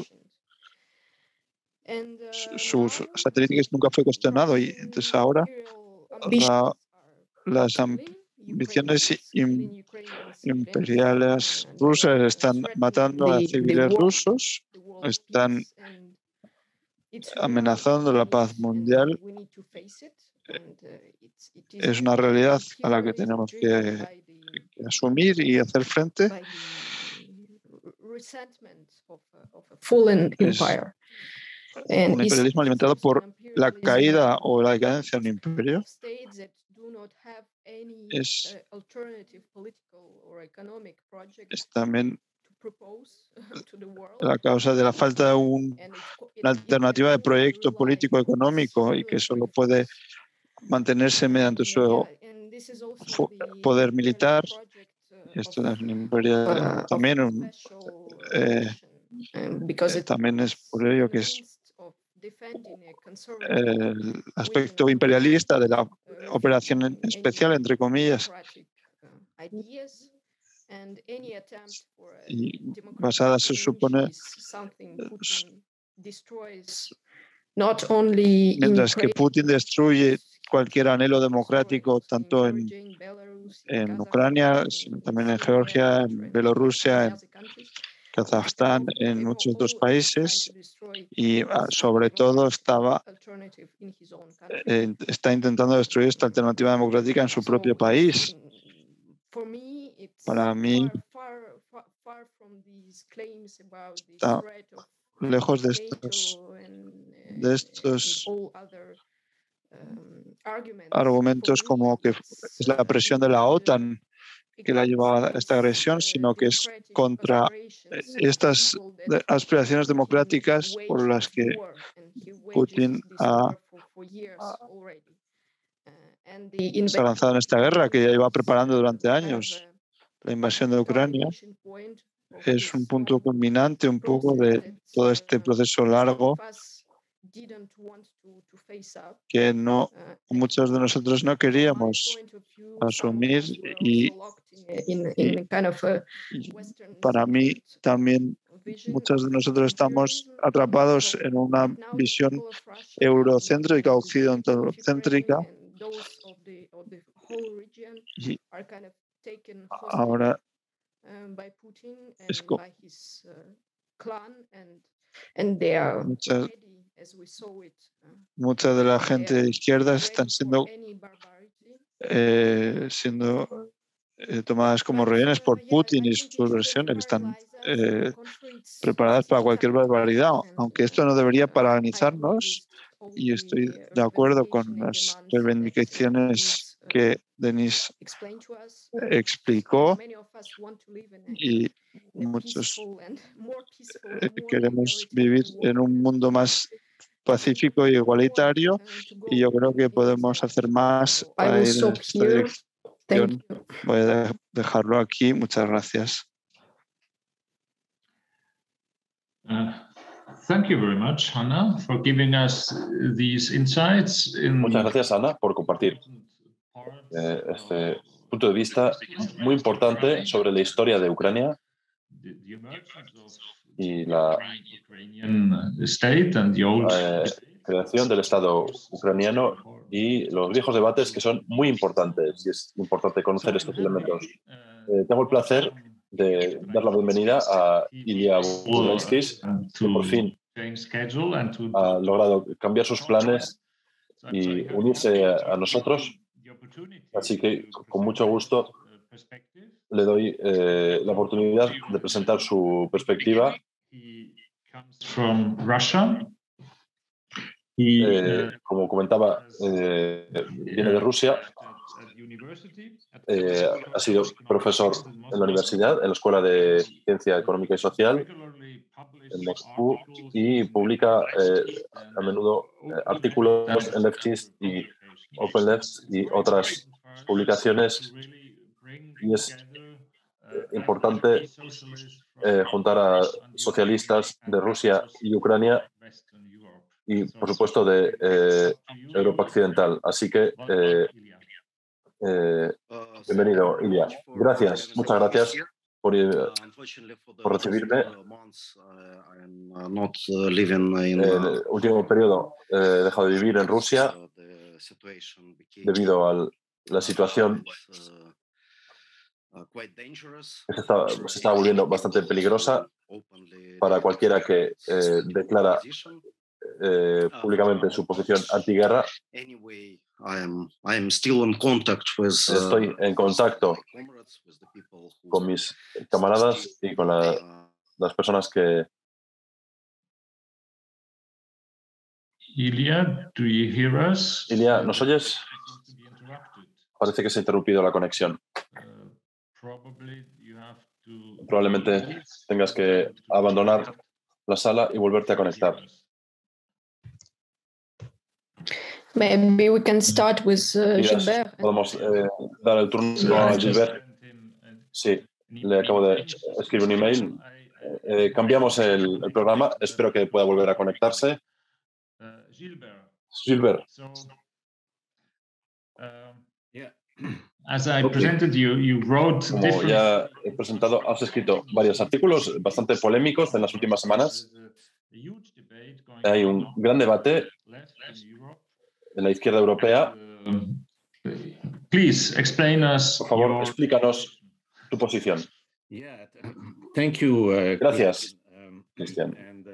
S4: sus satélites nunca fue cuestionado, y entonces ahora la, las ambiciones imperiales rusas están matando a civiles rusos, están amenazando la paz mundial. Es una realidad a la que tenemos que, que asumir y hacer frente. Es un imperialismo alimentado por la caída o la decadencia de un imperio. Es, es también la causa de la falta de un, una alternativa de proyecto político económico y que solo puede mantenerse mediante su poder militar. Esto es un imperio también, un, eh, eh, también es por ello que es el aspecto imperialista de la operación especial, entre comillas, y basada se supone, mientras que Putin destruye cualquier anhelo democrático tanto en, en Ucrania, sino también en Georgia, en Bielorrusia, en Kazajstán, en muchos otros países, y sobre todo estaba, eh, está intentando destruir esta alternativa democrática en su propio país. Para mí, está lejos de estos, de estos argumentos como que es la presión de la OTAN que la lleva a esta agresión, sino que es contra estas aspiraciones democráticas por las que Putin ha, se ha lanzado en esta guerra que ya iba preparando durante años. La invasión de Ucrania es un punto culminante un poco de todo este proceso largo que no, muchos de nosotros no queríamos asumir, y
S7: in, in kind of a
S4: Para mí también muchos de nosotros estamos atrapados en una visión eurocéntrica, occidentocéntrica, y ahora es como muchas, mucha de la gente de izquierda están siendo, eh, siendo eh, tomadas como rehenes por Putin y sus versiones. Están eh, preparadas para cualquier barbaridad, aunque esto no debería paralizarnos, y estoy de acuerdo con las reivindicaciones que Denise explicó, y muchos eh, queremos vivir en un mundo más pacífico y igualitario, y yo creo que podemos hacer más para ir en esta dirección. Voy a dejarlo aquí. Muchas gracias.
S1: Uh, thank you very much, Hannah, for giving us these insights. In
S2: Muchas gracias, Ana, por compartir eh, este punto de vista muy importante sobre la historia de Ucrania y la eh, creación del Estado ucraniano y los viejos debates que son muy importantes, y es importante conocer estos elementos. Eh, tengo el placer de dar la bienvenida a Ilya Burlenskis, que por fin ha logrado cambiar sus planes y unirse a, a nosotros. Así que con mucho gusto le doy eh, la oportunidad de presentar su perspectiva. Y, eh, como comentaba, eh, viene de Rusia. Eh, ha sido profesor en la universidad, en la Escuela de Ciencia Económica y Social en Moscú, y publica eh, a menudo eh, artículos en Leftist y Open Left y otras publicaciones, y es importante eh, juntar a socialistas de Rusia y Ucrania y, por supuesto, de eh, Europa Occidental. Así que eh, eh, bienvenido, Ilya. Gracias, muchas gracias por, eh, por recibirme. En el último periodo eh, he dejado de vivir en Rusia debido a la situación que se está, se está volviendo bastante peligrosa para cualquiera que eh, declara eh, públicamente su posición antiguerra. Estoy en contacto con mis camaradas y con la, las personas que...
S1: Ilya, do you hear us?
S2: Ilya, ¿nos oyes? Parece que se ha interrumpido la conexión. Probablemente tengas que abandonar la sala y volverte a conectar.
S7: Maybe we can start with uh, Gilbert.
S2: Podemos eh, dar el turno a Gilbert. Sí, le acabo de escribir un email. Eh, cambiamos el, el programa. Espero que pueda volver a conectarse. Gilbert.
S1: As I presented you, you wrote
S2: Como ya he presentado, has escrito varios artículos bastante polémicos en las últimas semanas. Hay un gran debate en la izquierda europea.
S1: Please explain us.
S2: Por favor, explícanos tu posición. Gracias, Cristian.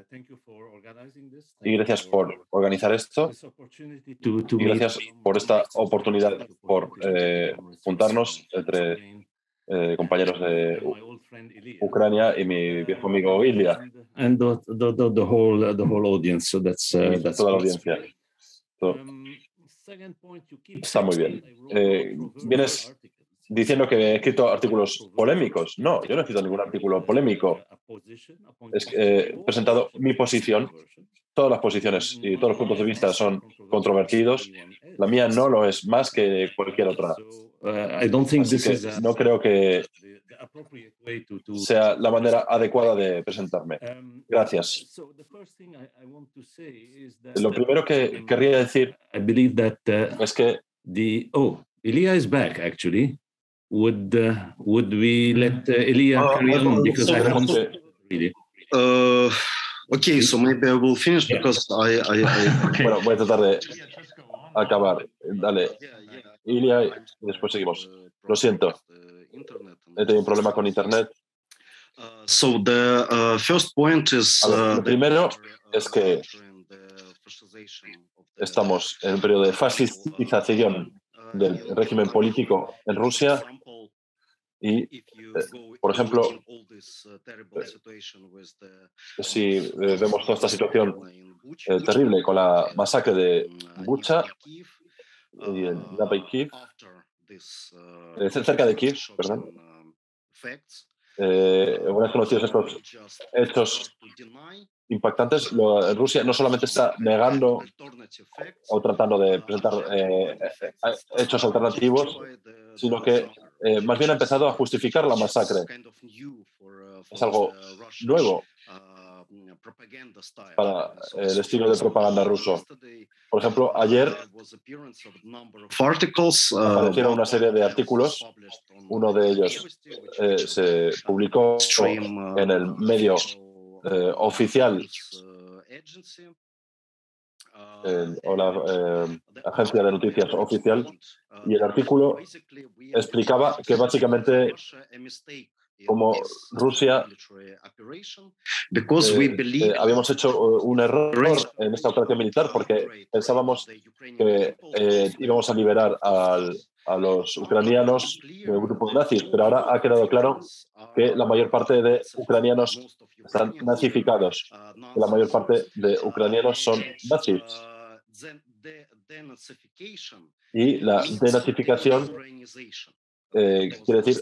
S2: Y gracias por organizar esto. Y gracias por esta oportunidad, por eh, juntarnos entre eh, compañeros de Ucrania y mi viejo amigo Ilya.
S8: And the, the, the, the whole the whole audience. So that's, uh, that's
S2: toda la audiencia. Todo. Está muy bien. Eh, vienes diciendo que he escrito artículos polémicos. No, yo no he escrito ningún artículo polémico. Es que, eh, he presentado mi posición. Todas las posiciones y todos los puntos de vista son controvertidos. La mía no lo es más que cualquier otra. Así que no creo que sea la manera adecuada de presentarme. Gracias. Lo primero que querría decir es que
S8: oh, Ilya is back, actually. would uh, would we let uh, Ilya
S2: Uh,
S8: carry on because I haven't
S2: okay.
S8: really.
S9: Uh, okay, so maybe I will finish
S8: Yeah.
S9: because I. I, I
S8: Okay.
S2: Bueno, voy a tratar de acabar. Dale, Ilya, y después seguimos. Lo siento, he tenido un problema con internet.
S9: Uh, so the uh, first point is.
S2: A ver,
S9: Uh,
S2: lo primero es que estamos en un periodo de fascistización del régimen político en Rusia y, eh, por ejemplo, si eh, vemos toda esta situación eh, terrible con la masacre de Bucha y en Napa y Kiev, eh, cerca de Kiev, perdón, eh, una vez conocidos estos hechos impactantes, lo, Rusia no solamente está negando o tratando de presentar eh, hechos alternativos, sino que eh, más bien ha empezado a justificar la masacre. Es algo nuevo para el estilo de propaganda ruso. Por ejemplo, ayer aparecieron una serie de artículos. Uno de ellos eh, se publicó en el medio eh, oficial eh, o la eh, agencia de noticias oficial, y el artículo explicaba que básicamente como Rusia eh, eh, habíamos hecho un error en esta operación militar porque pensábamos que eh, íbamos a liberar al, a los ucranianos del grupo de nazis, pero ahora ha quedado claro que la mayor parte de ucranianos están nazificados, que la mayor parte de ucranianos son nazis. Y la denazificación eh, quiere decir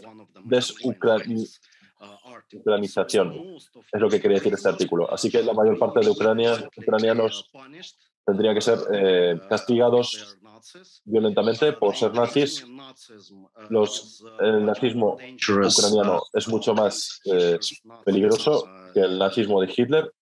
S2: desucranización, es lo que quería decir este artículo. Así que la mayor parte de Ucrania, ucranianos tendrían que ser eh, castigados violentamente por ser nazis. Los, el nazismo ucraniano es mucho más eh, peligroso que el nazismo de Hitler.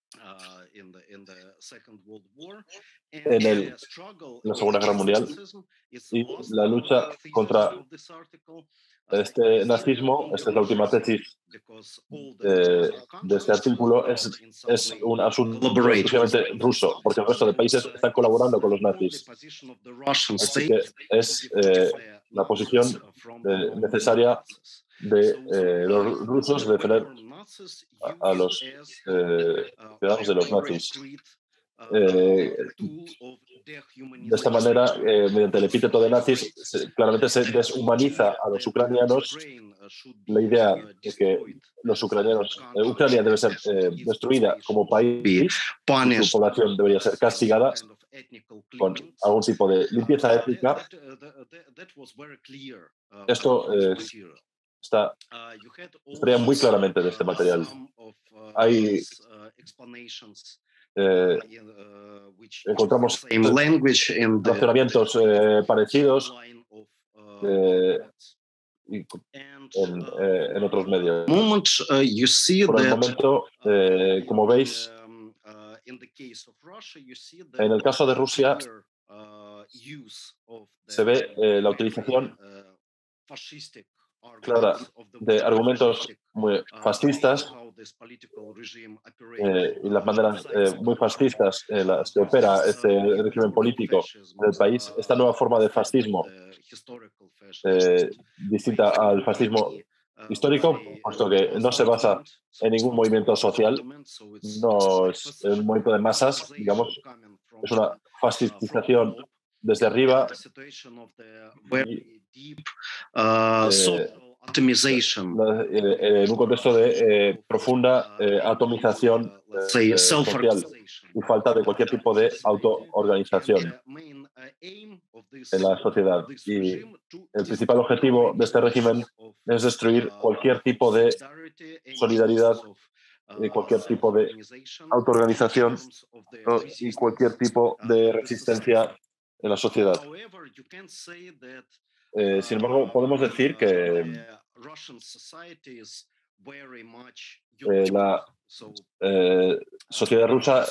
S2: En el, la Segunda Guerra Mundial, y la lucha contra este nazismo, esta es la última tesis eh, de este artículo, es, es un asunto exclusivamente ruso, porque el resto de países están colaborando con los nazis. Así que es eh, la posición eh, necesaria de eh, los rusos de defender a, a los eh, ciudadanos de los nazis. Eh, de esta manera, eh, mediante el epíteto de nazis, se, claramente se deshumaniza a los ucranianos. La idea de que los ucranianos, eh, Ucrania debe ser eh, destruida como país, y su población debería ser castigada con algún tipo de limpieza étnica. Esto eh, está estaría muy claramente de este material. Hay Eh, encontramos razonamientos eh, parecidos eh, y, en, eh, en otros medios. Por el momento, eh, como veis, en el caso de Rusia se ve eh, la utilización clara de argumentos muy fascistas eh, y las maneras eh, muy fascistas en las que opera este régimen político del país. Esta nueva forma de fascismo, eh, distinta al fascismo histórico, puesto que no se basa en ningún movimiento social, no es un movimiento de masas, digamos, es una fascistización desde arriba. Y, eh, en un contexto de eh, profunda eh, atomización eh, social y falta de cualquier tipo de autoorganización en la sociedad. Y el principal objetivo de este régimen es destruir cualquier tipo de solidaridad, cualquier tipo de autoorganización y cualquier tipo de resistencia en la sociedad. Eh, sin embargo, podemos decir que eh, la eh, sociedad rusa,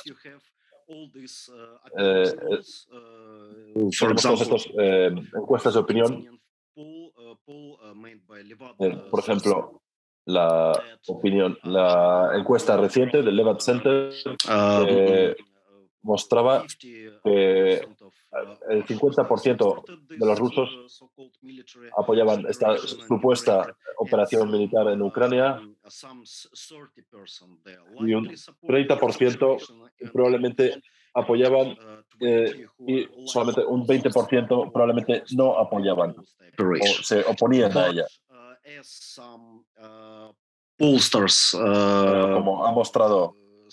S2: eh, por ejemplo, estos eh, encuestas de opinión Eh, por ejemplo, la opinión, la encuesta reciente del Levat Center eh, mostraba que el cincuenta por ciento de los rusos apoyaban esta supuesta operación militar en Ucrania y un treinta por ciento probablemente apoyaban eh, y solamente un veinte por ciento probablemente no apoyaban o se oponían a ella.
S9: Pollsters,
S2: Pero como ha mostrado,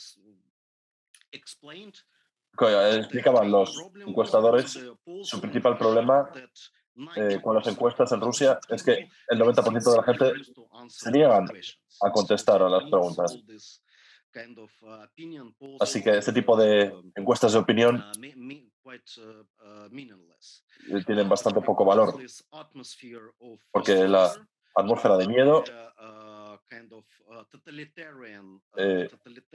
S2: explicaban los encuestadores, su principal problema eh, con las encuestas en Rusia es que el noventa por ciento de la gente se niegan a contestar a las preguntas. Así que este tipo de encuestas de opinión tienen bastante poco valor, porque la atmósfera de miedo eh,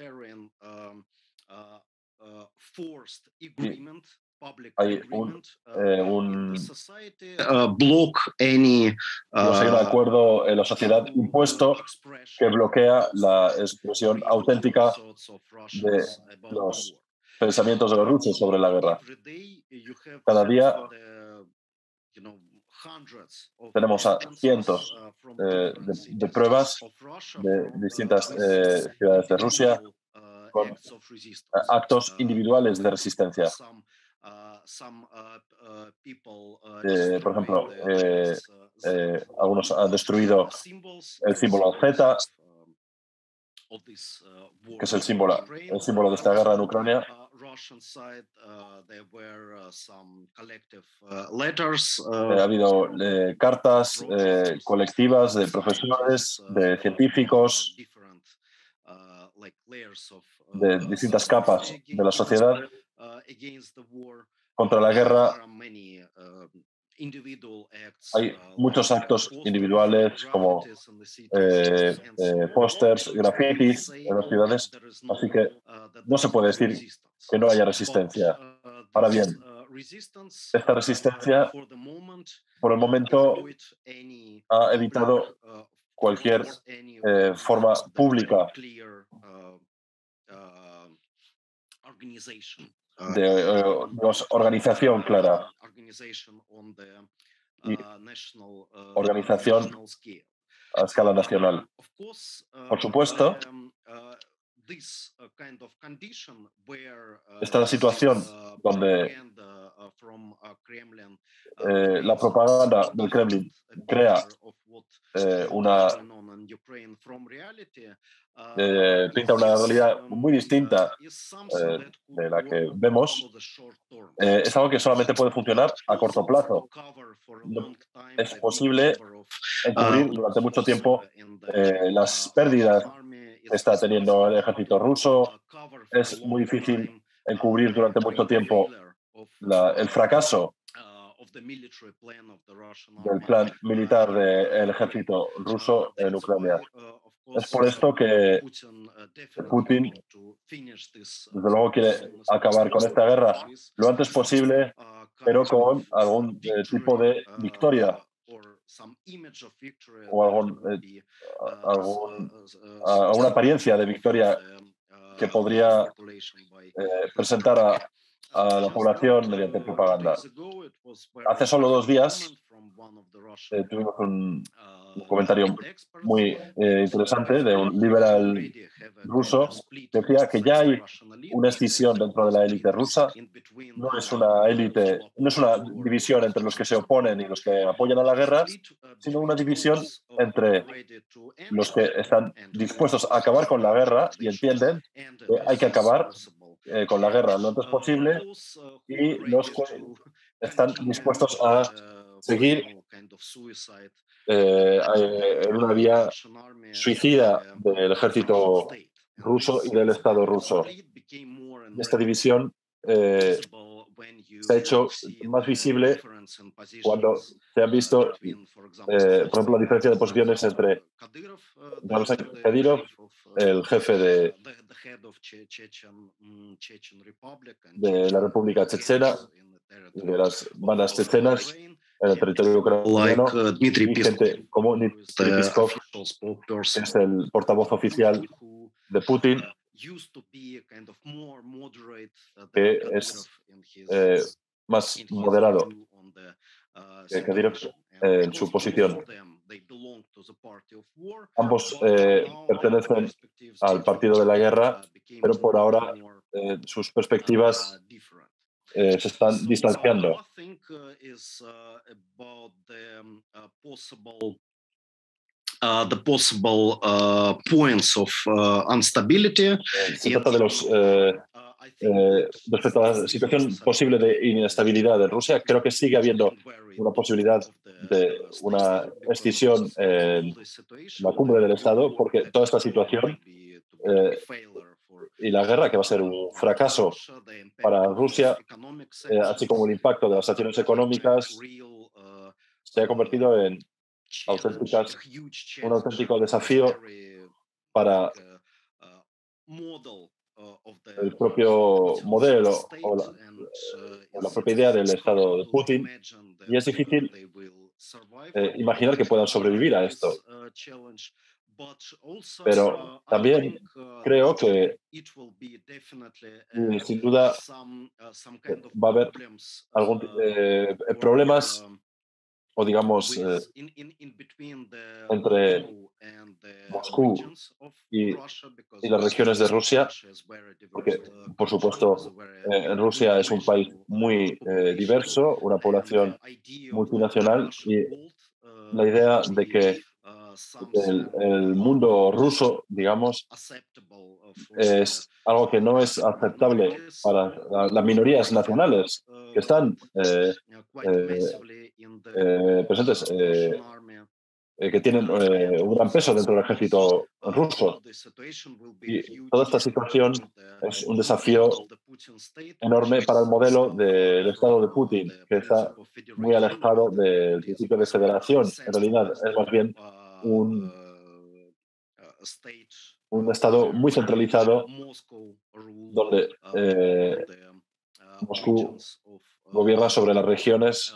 S2: hay un, eh, un
S9: uh, block any
S2: no sé, un acuerdo en la sociedad impuesto que bloquea la expresión auténtica de los pensamientos de los rusos sobre la guerra. Cada día tenemos a cientos eh, de, de pruebas de distintas eh, ciudades de Rusia con actos individuales de resistencia. Eh, por ejemplo, eh, eh, algunos han destruido el símbolo Z, que es el símbolo, el símbolo de esta guerra en Ucrania. Eh, ha habido eh, cartas eh, colectivas de profesores, de científicos, de distintas capas de la sociedad contra la guerra. Hay muchos actos individuales como eh, eh, pósters, grafitis en las ciudades, así que no se puede decir que no haya resistencia. Ahora bien, esta resistencia por el momento ha evitado cualquier eh, forma pública de, eh, de organización clara y organización a escala nacional. Por supuesto, esta es la situación donde eh, la propaganda del Kremlin crea eh, una eh, pinta una realidad muy distinta eh, de la que vemos. Eh, es algo que solamente puede funcionar a corto plazo. No es posible encubrir durante mucho tiempo eh, las pérdidas que está teniendo el ejército ruso. Es muy difícil encubrir durante mucho tiempo la, el fracaso del plan militar del ejército ruso en Ucrania. Es por esto que Putin, desde luego, quiere acabar con esta guerra lo antes posible, pero con algún eh, tipo de victoria o algún, eh, algún, alguna apariencia de victoria que podría eh, presentar a, a la población mediante propaganda. Hace solo dos días eh, tuvimos un, un comentario muy eh, interesante de un liberal ruso que decía que ya hay una escisión dentro de la élite rusa. No es una élite, no es una división entre los que se oponen y los que apoyan a la guerra, sino una división entre los que están dispuestos a acabar con la guerra y entienden que hay que acabar eh, con la guerra lo antes posible, y los que están dispuestos a seguir eh, en una vía suicida del ejército ruso y del Estado ruso. Esta división eh, se ha hecho más visible cuando se han visto, eh, por ejemplo, la diferencia de posiciones entre Ramzan Kadyrov, el jefe de, de la República Chechena, de las bandas chechenas en el territorio ucraniano, y gente como Dmitry Peskov, que es el portavoz oficial de Putin, que es eh, más moderado que Kadyrov eh, en su posición. Ambos eh, pertenecen al partido de la guerra, pero por ahora eh, sus perspectivas eh, se están distanciando.
S9: Uh, the possible uh, points of uh, instability.
S2: Se trata de los eh, eh, respecto a la situación posible de inestabilidad en Rusia. Creo que sigue habiendo una posibilidad de una escisión en la cumbre del Estado, porque toda esta situación eh, y la guerra, que va a ser un fracaso para Rusia, eh, así como el impacto de las acciones económicas, se ha convertido en auténticas, un auténtico desafío para el propio modelo o la, o la propia idea del Estado de Putin, y es difícil eh, imaginar que puedan sobrevivir a esto. Pero también creo que sin duda va a haber algún eh, problemas o digamos eh, entre Moscú y, y las regiones de Rusia, porque por supuesto eh, en Rusia es un país muy eh, diverso, una población multinacional, y la idea de que el, el mundo ruso, digamos, es algo que no es aceptable para las minorías nacionales que están eh, eh, eh, presentes, eh, eh, que tienen eh, un gran peso dentro del ejército ruso. Y toda esta situación es un desafío enorme para el modelo del Estado de Putin, que está muy alejado del principio de federación. En realidad es más bien un, un Estado muy centralizado donde eh, Moscú gobierna sobre las regiones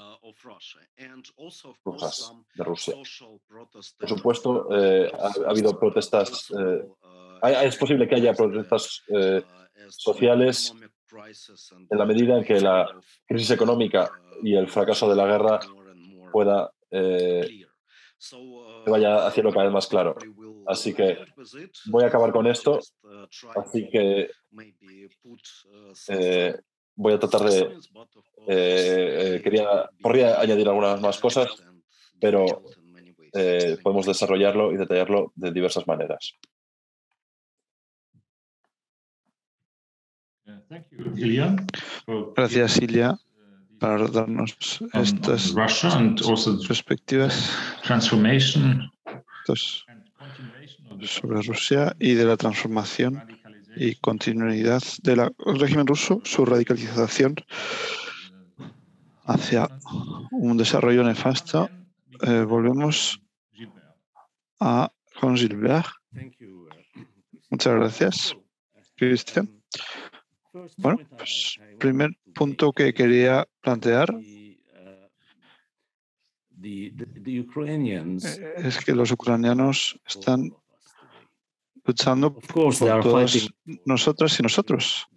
S2: rusas de Rusia. Por supuesto, eh, ha, ha habido protestas, eh, es posible que haya protestas eh, sociales en la medida en que la crisis económica y el fracaso de la guerra pueda eh, que vaya haciendo cada vez más claro. Así que voy a acabar con esto. Así que eh, voy a tratar de... Eh, eh, quería, podría añadir algunas más cosas, pero eh, podemos desarrollarlo y detallarlo de diversas maneras.
S4: Gracias, Ilya, para darnos estas perspectivas sobre Rusia y de la transformación y continuidad del régimen ruso, su radicalización hacia un desarrollo nefasto. Eh, volvemos a con Gilbert. Muchas gracias, Cristian. Bueno, pues, primer punto que quería plantear es que los ucranianos están luchando por todas nosotras y nosotros.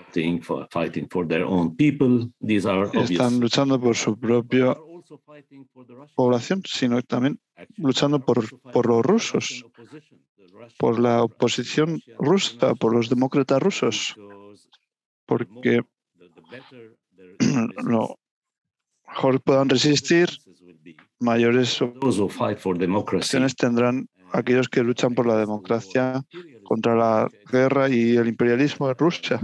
S4: Están luchando por su propia población, sino también luchando por, por los rusos, por la oposición rusa, por los demócratas rusos, porque lo mejor puedan resistir, mayores opciones tendrán aquellos que luchan por la democracia contra la guerra y el imperialismo de Rusia.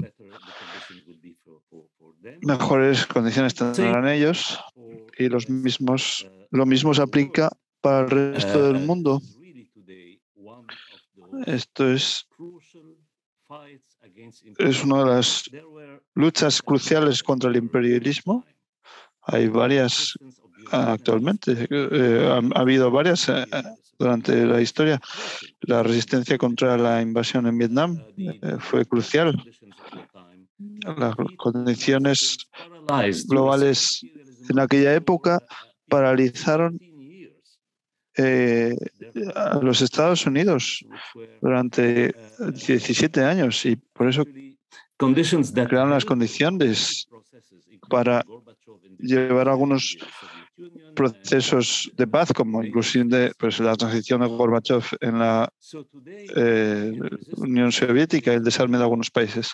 S4: Mejores condiciones tendrán ellos y los mismos, lo mismo se aplica para el resto del mundo. Esto es es una de las luchas cruciales contra el imperialismo. Hay varias actualmente, eh, ha, ha habido varias eh, durante la historia. La resistencia contra la invasión en Vietnam eh, fue crucial. Las condiciones globales en aquella época paralizaron eh, a los Estados Unidos durante diecisiete años y por eso crearon las condiciones para llevar algunos procesos de paz, como inclusive pues, la transición de Gorbachev en la eh, Unión Soviética y el desarme de algunos países.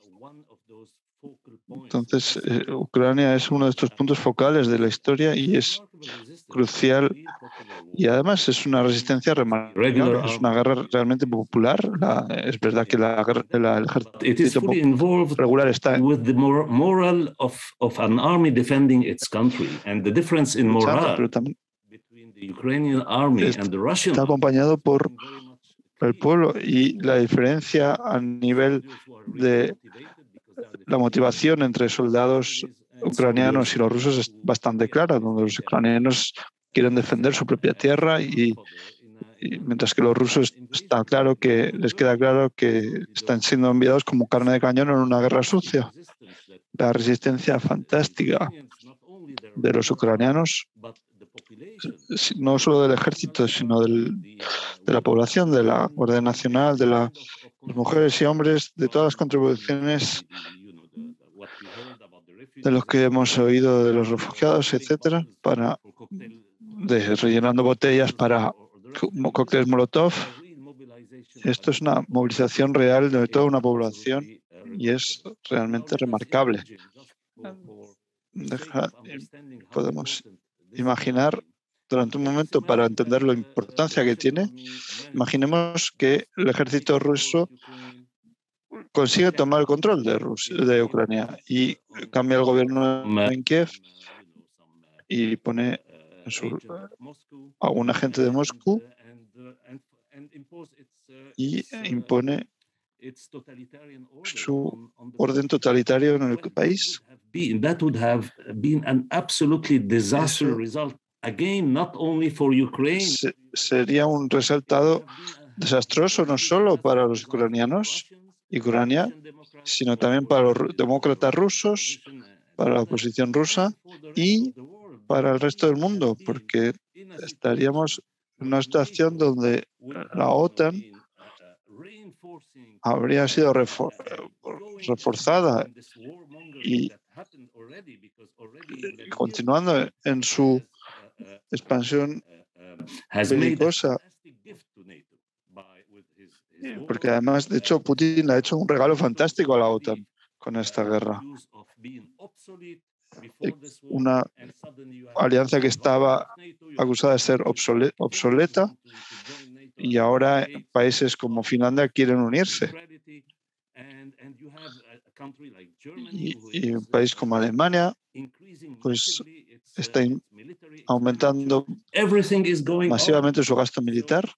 S4: Entonces, eh, Ucrania es uno de estos puntos focales de la historia y es crucial. Y además es una resistencia remarcable, es una guerra realmente popular. La, es verdad que la, la, el ejército regular está
S8: with the moral of, of an army defending its country, and the difference in morale
S4: pero también
S8: between the Ukrainian army and the Russian
S4: está acompañado por el pueblo y la diferencia a nivel de la motivación entre soldados ucranianos y los rusos es bastante clara, donde los ucranianos quieren defender su propia tierra y, y mientras que los rusos está claro que les queda claro que están siendo enviados como carne de cañón en una guerra sucia. La resistencia fantástica de los ucranianos, no solo del ejército, sino del, de la población, de la Guardia Nacional, de la, las mujeres y hombres, de todas las contribuciones de los que hemos oído de los refugiados, etcétera, para de, rellenando botellas para cócteles Molotov. Esto es una movilización real de toda una población y es realmente remarcable. Deja, podemos imaginar durante un momento, para entender la importancia que tiene, imaginemos que el ejército ruso consigue tomar el control de, Rusia, de Ucrania y cambia el gobierno en Kiev y pone su, a un agente de Moscú y impone su orden totalitario en el país.
S8: That would have been an absolutely disastrous result. Again, not only for Ukraine.
S4: Se, sería un resultado desastroso no solo para los ucranianos y Ucrania, sino también para los demócratas rusos, para la oposición rusa y para el resto del mundo, porque estaríamos en una situación donde la OTAN habría sido refor reforzada y, y continuando en su expansión belicosa, porque además, de hecho, Putin le ha hecho un regalo fantástico a la OTAN con esta guerra. Una alianza que estaba acusada de ser obsoleta y ahora países como Finlandia quieren unirse. Y, y un país como Alemania pues está aumentando masivamente su gasto militar.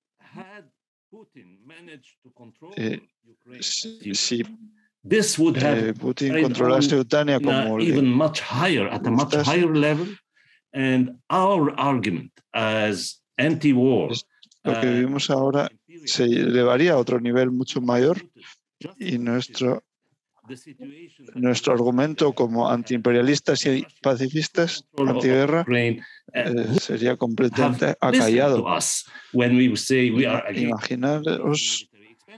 S4: Eh, si, si eh, Putin controlase Ucrania como
S8: even much higher, at a much higher level, and our argument as anti-war,
S4: lo que vivimos ahora se elevaría a otro nivel mucho mayor y nuestro nuestro argumento como antiimperialistas y pacifistas, antiguerra, eh, sería completamente acallado. Imaginaros.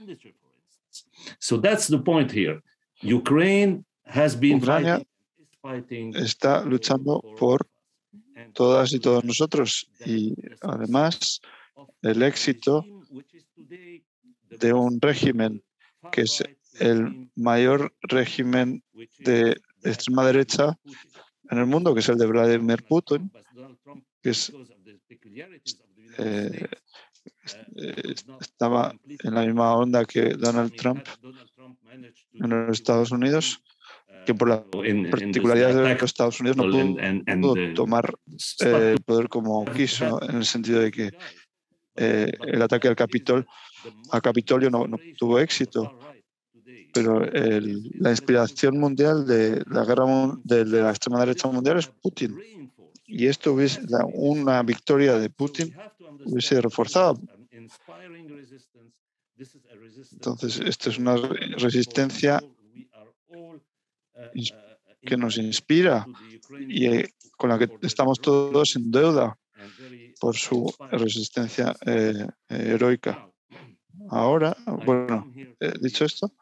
S8: So that's the point here. Ukraine has been
S4: Ucrania está luchando por todas y todos nosotros y además el éxito de un régimen que es el mayor régimen de extrema derecha en el mundo, que es el de Vladimir Putin, que es, eh, estaba en la misma onda que Donald Trump en los Estados Unidos, que por las particularidades de los Estados Unidos no pudo, pudo tomar eh, el poder como quiso, en el sentido de que eh, el ataque al Capitol, a Capitolio no, no tuvo éxito. pero el, la inspiración mundial de la guerra de, de la extrema derecha mundial es Putin. Y esto hubiese, la, una victoria de Putin hubiese reforzado. Entonces, esto es una resistencia que nos inspira y eh, con la que estamos todos en deuda por su resistencia eh, eh, heroica. Ahora, bueno, eh, dicho esto,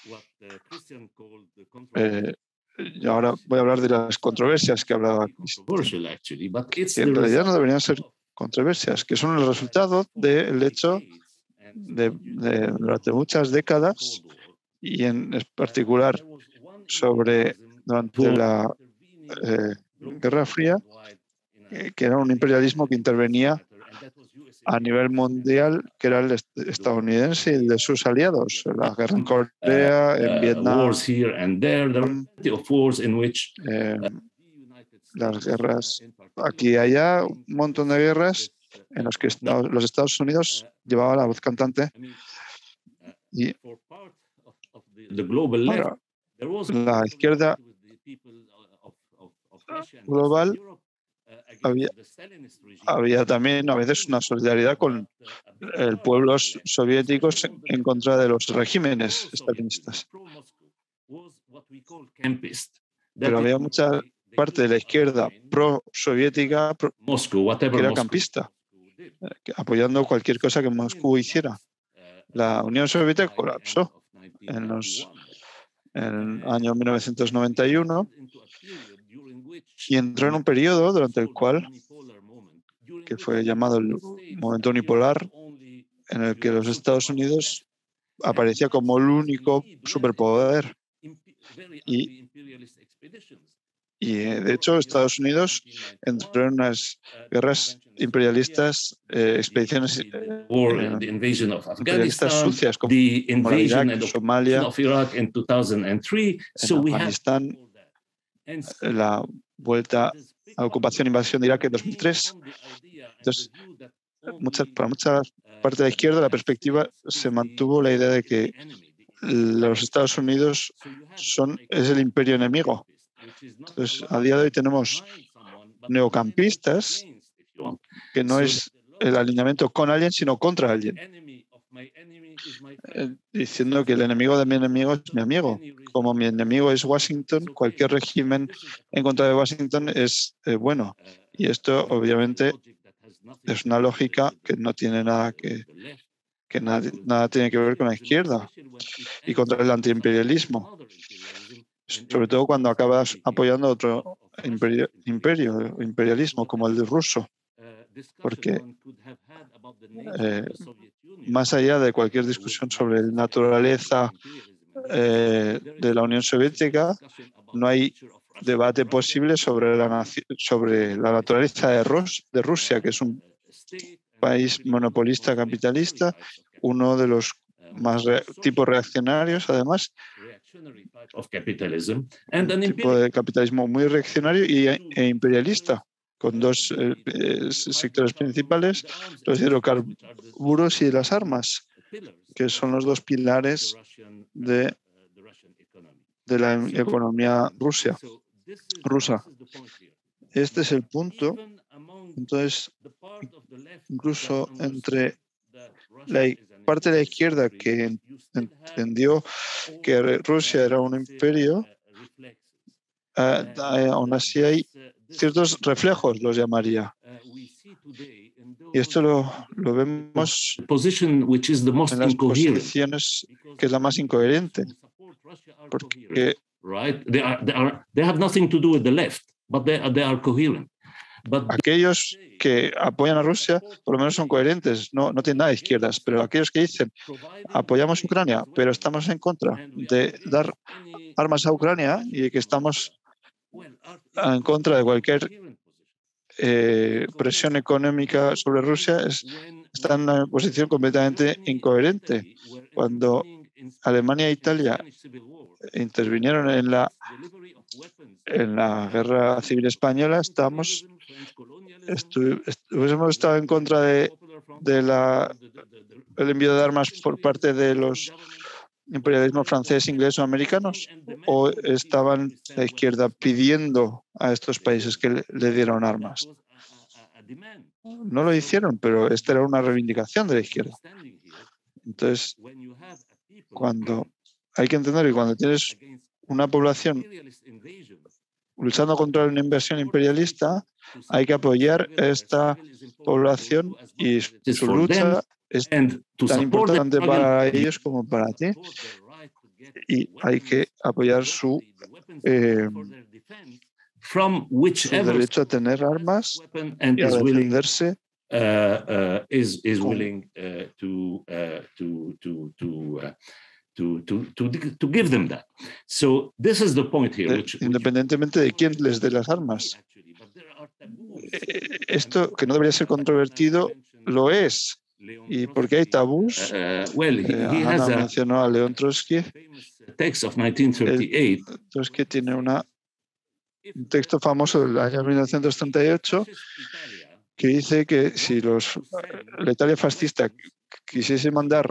S4: eh, y ahora voy a hablar de las controversias que hablaba Cristian, que en realidad no deberían ser controversias, que son el resultado del hecho de, de durante muchas décadas y en particular sobre durante la eh, Guerra Fría, eh, que era un imperialismo que intervenía a nivel mundial, que era el estadounidense y el de sus aliados, la guerra en Corea, en Vietnam, eh, las guerras aquí y allá, un montón de guerras en las que Estados, los Estados Unidos llevaban la voz cantante. Y ahora, la izquierda global había, había también a veces una solidaridad con el pueblo soviético en contra de los regímenes estalinistas. Pero había mucha parte de la izquierda pro-soviética pro, que era campista, apoyando cualquier cosa que Moscú hiciera. La Unión Soviética colapsó en, los, en el año mil novecientos noventa y uno y entró en un periodo durante el cual, que fue llamado el momento unipolar, en el que los Estados Unidos aparecía como el único superpoder. Y, y de hecho, Estados Unidos entró en unas guerras imperialistas, eh, expediciones eh, imperialistas sucias como la Irak, Somalia, en Afganistán, la vuelta a la ocupación e invasión de Irak en dos mil tres. Entonces, mucha, para mucha parte de la izquierda, la perspectiva se mantuvo la idea de que los Estados Unidos son, es el imperio enemigo. Entonces, a día de hoy tenemos neocampistas, que no es el alineamiento con alguien, sino contra alguien, eh, diciendo que el enemigo de mi enemigo es mi amigo. Como mi enemigo es Washington, cualquier régimen en contra de Washington es eh, bueno. Y esto, obviamente, es una lógica que no tiene nada que, que nada, nada tiene que ver con la izquierda y contra el antiimperialismo. Sobre todo cuando acabas apoyando otro imperio, imperio imperialismo como el de ruso. Porque eh, más allá de cualquier discusión sobre la naturaleza eh, de la Unión Soviética, no hay debate posible sobre la, sobre la naturaleza de, Rus de Rusia, que es un país monopolista capitalista, uno de los más re tipos reaccionarios, además, un tipo de capitalismo muy reaccionario y, e imperialista, con dos eh, eh, sectores principales, los hidrocarburos y las armas, que son los dos pilares de, de la economía rusa. rusa. Este es el punto. Entonces, incluso entre la parte de la izquierda que entendió que Rusia era un imperio, eh, aún así hay ciertos reflejos, los llamaría. Y esto lo, lo vemos en las posiciones que es la más incoherente. Porque aquellos que apoyan a Rusia por lo menos son coherentes, no, no tienen nada de izquierdas, pero aquellos que dicen apoyamos a Ucrania, pero estamos en contra de dar armas a Ucrania y que estamos en contra de cualquier eh, presión económica sobre Rusia, es, están en una posición completamente incoherente. Cuando Alemania e Italia intervinieron en la, en la Guerra Civil Española, estábamos, estu, estu, hemos estado en contra de, de la, el envío de armas por parte de los imperialismo francés, inglés o americanos? ¿O estaban la izquierda pidiendo a estos países que le, le dieran armas? No lo hicieron, pero esta era una reivindicación de la izquierda. Entonces, cuando hay que entender que cuando tienes una población luchando contra una invasión imperialista, hay que apoyar a esta población y su lucha es tan importante para ellos como para ti. Y hay que apoyar su, eh, su derecho a tener armas y a defenderse.
S8: Uh, uh, is is willing uh, to uh, to to to uh, to to to to give them that. So this is the point here. Which,
S4: Independientemente de quién les dé las armas. Esto que no debería ser controvertido lo es. Y porque hay tabús.
S8: Uh, well, he,
S4: eh,
S8: he
S4: Ana
S8: has
S4: mencionó a León Trotsky.
S8: Text of nineteen thirty-eight.
S4: El, Trotsky tiene una, un texto famoso del año mil novecientos treinta y ocho que dice que si los, la Italia fascista quisiese mandar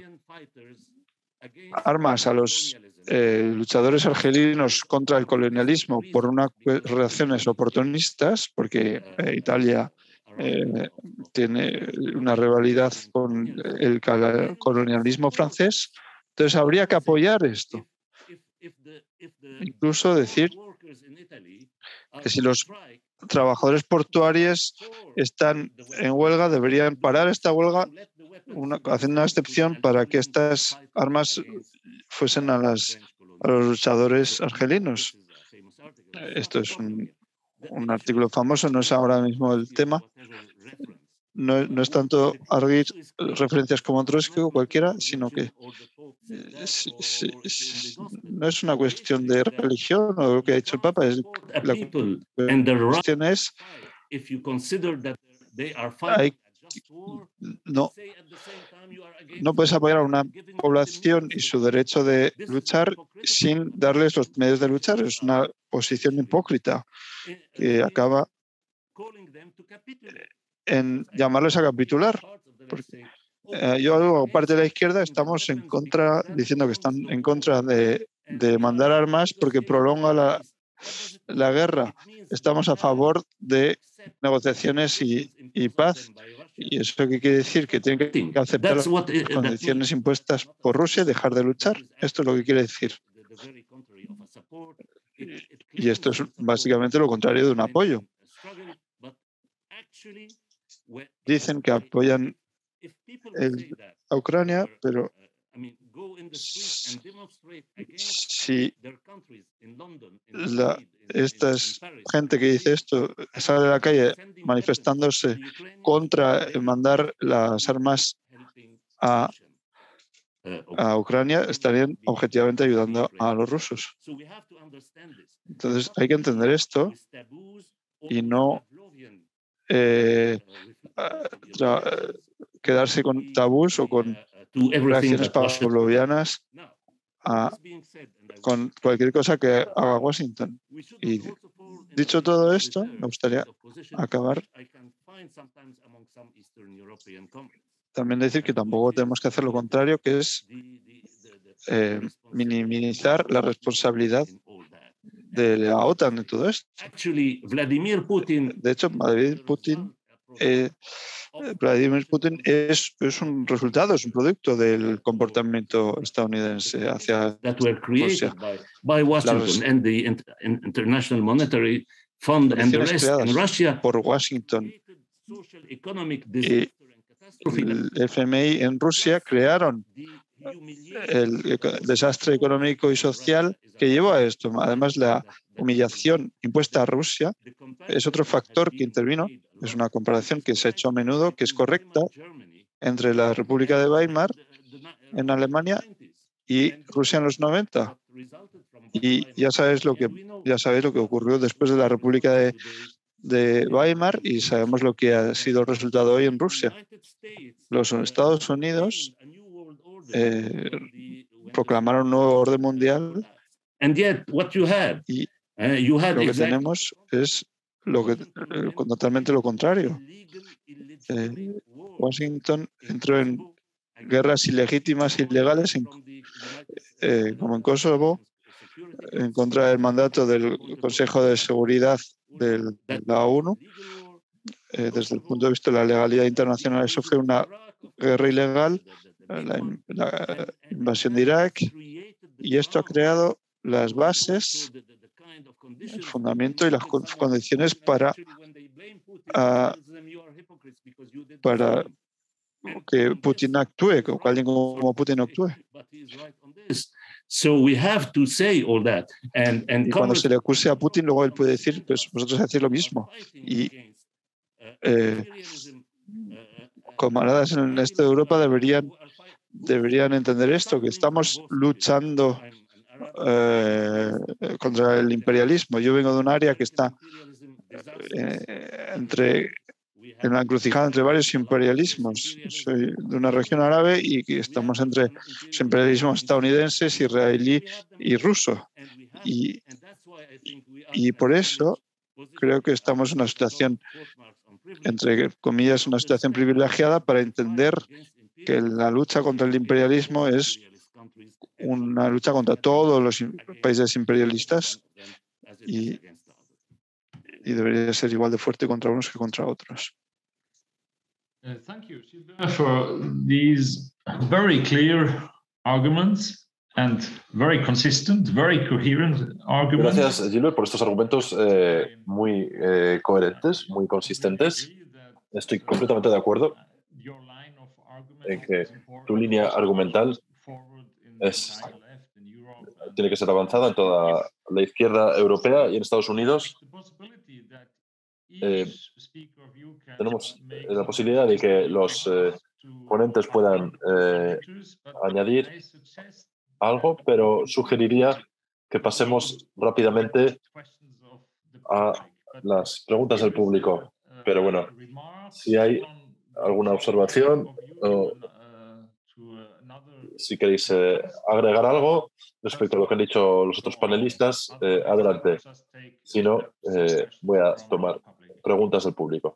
S4: armas a los eh, luchadores argelinos contra el colonialismo por unas reacciones oportunistas, porque eh, Italia eh, tiene una rivalidad con el colonialismo francés, entonces habría que apoyar esto. Incluso decir que si los trabajadores portuarios están en huelga, deberían parar esta huelga, una, haciendo una excepción para que estas armas fuesen a, las, a los luchadores argelinos. Esto es un, un artículo famoso, no es ahora mismo el tema. No, no es tanto arguir referencias como Trotsky o cualquiera, sino que eh, si, si, si, no es una cuestión de religión o lo que ha dicho el Papa. Es, la cuestión es hay, no, no puedes apoyar a una población y su derecho de luchar sin darles los medios de luchar. Es una posición hipócrita que acaba en llamarles a capitular. Porque, eh, yo, como parte de la izquierda, estamos en contra, diciendo que están en contra de, de mandar armas porque prolonga la, la guerra. Estamos a favor de negociaciones y, y paz. ¿Y eso qué quiere decir? Que tienen que aceptar las condiciones impuestas por Rusia y dejar de luchar. Esto es lo que quiere decir. Y esto es básicamente lo contrario de un apoyo. Dicen que apoyan el, a Ucrania, pero si la, esta gente que dice esto sale a la calle manifestándose contra mandar las armas a, a Ucrania, estarían objetivamente ayudando a los rusos. Entonces hay que entender esto y no eh, tra, quedarse con tabús o con reacciones pavlovianas a, con cualquier cosa que haga Washington. Y dicho todo esto, me gustaría acabar también decir que tampoco tenemos que hacer lo contrario, que es eh, minimizar la responsabilidad de la OTAN en todo esto. De hecho, Vladimir Putin, eh, Vladimir Putin es, es un resultado, es un producto del comportamiento estadounidense hacia Rusia.
S8: By Washington and the International Monetary Fund and the rest in Russia
S4: por Washington y el F M I en Rusia crearon el desastre económico y social que llevó a esto. Además, la humillación impuesta a Rusia es otro factor que intervino. Es una comparación que se ha hecho a menudo, que es correcta, entre la República de Weimar en Alemania y Rusia en los noventa. Y ya sabéis lo que, ya sabéis lo que ocurrió después de la República de, de Weimar y sabemos lo que ha sido el resultado hoy en Rusia. Los Estados Unidos eh, proclamaron un nuevo orden mundial y lo que tenemos es lo que, totalmente lo contrario. Eh, Washington entró en guerras ilegítimas e ilegales, en, eh, como en Kosovo, en contra del mandato del Consejo de Seguridad de la ONU. Eh, desde el punto de vista de la legalidad internacional, eso fue una guerra ilegal, la, la invasión de Irak, y esto ha creado las bases, el fundamento y las condiciones para, uh, para que Putin actúe, que alguien como Putin actúe.
S8: So we have to say all that. And, and
S4: y cuando se le acuse a Putin, luego él puede decir, pues vosotros hacéis lo mismo. Y eh, camaradas en el este de Europa deberían, deberían entender esto, que estamos luchando eh, contra el imperialismo. Yo vengo de un área que está eh, entre en la encrucijada entre varios imperialismos. Soy de una región árabe y estamos entre los imperialismos estadounidenses, israelí y ruso. Y, y por eso creo que estamos en una situación, entre comillas, una situación privilegiada para entender que la lucha contra el imperialismo es una lucha contra todos los países imperialistas y, y debería ser igual de fuerte contra unos que contra otros.
S1: Uh, thank you, Gilbert, for these very clear arguments and very consistent, very coherent arguments.
S2: Gracias, Gilbert, por estos argumentos eh, muy eh, coherentes, muy consistentes. Estoy completamente de acuerdo en que tu línea argumental es, tiene que ser avanzada en toda la izquierda europea y en Estados Unidos. Eh, tenemos la posibilidad de que los eh, ponentes puedan eh, añadir algo, pero sugeriría que pasemos rápidamente a las preguntas del público. Pero bueno, si hay alguna observación o si queréis eh, agregar algo respecto a lo que han dicho los otros panelistas, eh, adelante. Si no, eh, voy a tomar preguntas del público.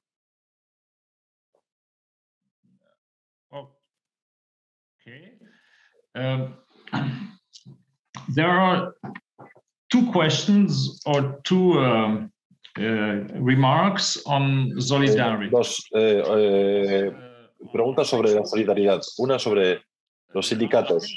S1: Okay. Um, there are two questions or two um, uh, remarks on solidarity.
S2: Eh, dos eh, eh, preguntas sobre la solidaridad. Una sobre los sindicatos.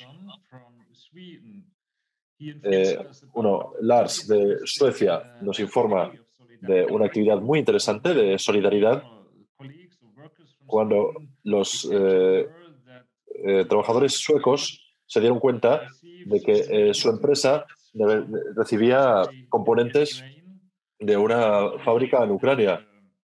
S2: Eh, uno, Lars de Suecia nos informa de una actividad muy interesante de solidaridad cuando los eh, eh, trabajadores suecos se dieron cuenta de que eh, su empresa de, de, recibía componentes de una fábrica en Ucrania.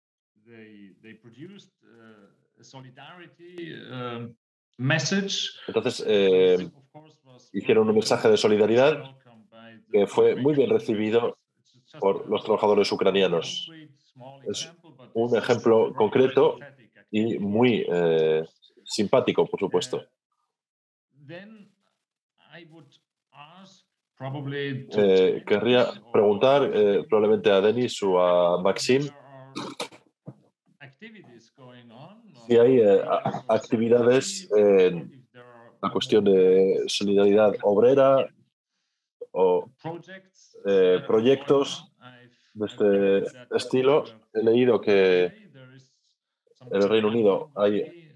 S2: Entonces eh, hicieron un mensaje de solidaridad que fue muy bien recibido por los trabajadores ucranianos. Es un ejemplo concreto y muy eh, simpático, por supuesto. Eh, querría preguntar eh, probablemente a Denis o a Maxim si hay eh, actividades en la cuestión de solidaridad obrera o eh, proyectos de este estilo. He leído que en el Reino Unido hay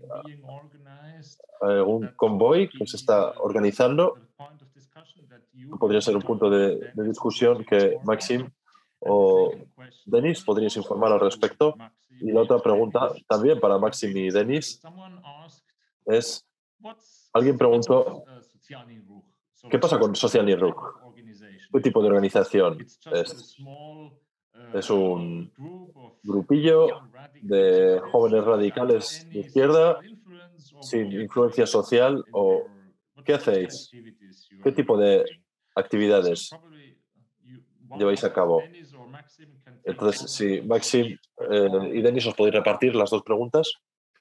S2: un convoy que se está organizando. Podría ser un punto de, de discusión que Maxim o Denis podríais informar al respecto. Y la otra pregunta también para Maxim y Denis es, alguien preguntó, ¿qué pasa con Socialny Ruch? ¿Qué tipo de organización es? ¿Es un grupillo de jóvenes radicales de izquierda sin influencia social? ¿O qué hacéis? ¿Qué tipo de actividades lleváis a cabo? Entonces, si Maxim eh, y Denis os podéis repartir las dos preguntas.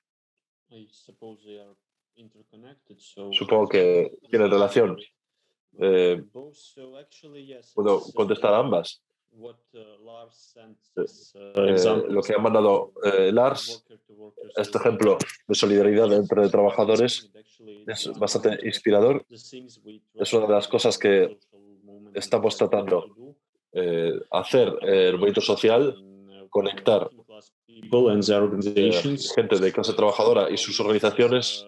S2: Supongo que tienen relación. Eh, ¿Puedo contestar a ambas? Eh, lo que ha mandado eh, Lars, este ejemplo de solidaridad entre trabajadores, es bastante inspirador. Es una de las cosas que estamos tratando eh, hacer eh, el movimiento social, conectar eh, gente de clase trabajadora y sus organizaciones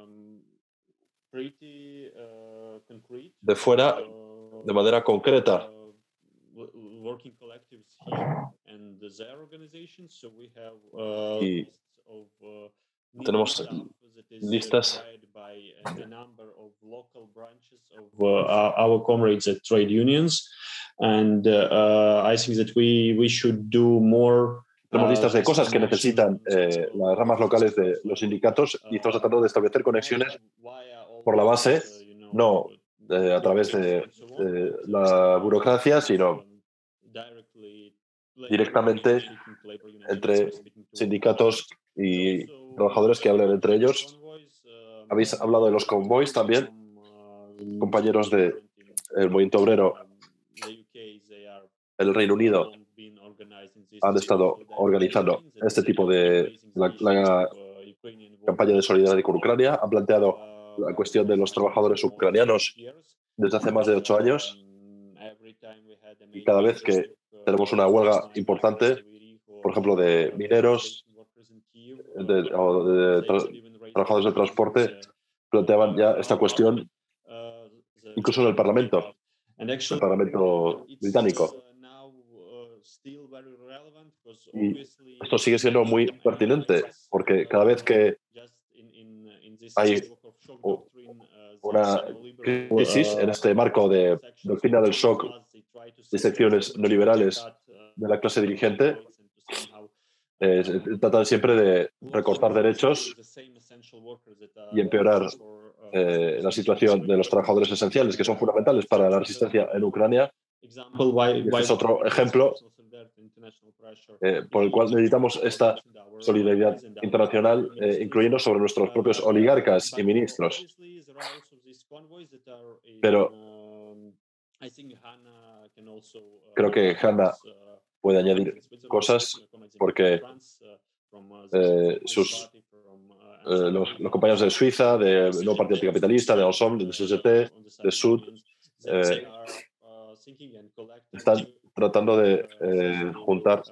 S2: de fuera de manera concreta. Y tenemos listas
S5: our comrades at trade unions, and uh, I think that we we should do more.
S2: Tenemos listas de cosas que necesitan eh, las ramas locales de los sindicatos y estamos tratando de establecer conexiones por la base, no eh, a través de, de la burocracia, sino directamente entre sindicatos y trabajadores que hablen entre ellos. Habéis hablado de los convoys también, compañeros del movimiento obrero. El Reino Unido han estado organizando este tipo de la, la campaña de solidaridad con Ucrania. Han planteado la cuestión de los trabajadores ucranianos desde hace más de ocho años. Y cada vez que tenemos una huelga importante, por ejemplo, de mineros de, o de tra trabajadores de transporte, planteaban ya esta cuestión incluso en el Parlamento, el Parlamento británico. Y esto sigue siendo muy pertinente, porque cada vez que hay una crisis en este marco de doctrina del shock, de secciones neoliberales de la clase dirigente, eh, tratan siempre de recortar derechos y empeorar eh, la situación de los trabajadores esenciales, que son fundamentales para la resistencia en Ucrania. Y este es otro ejemplo eh, por el cual necesitamos esta solidaridad internacional, eh, incluyendo sobre nuestros propios oligarcas y ministros. Pero creo que Hanna puede añadir cosas porque eh, sus, eh, los, los compañeros de Suiza, del Nuevo Partido Anticapitalista, de Ensemble, de C S T, de Sud, eh, están tratando de eh, juntar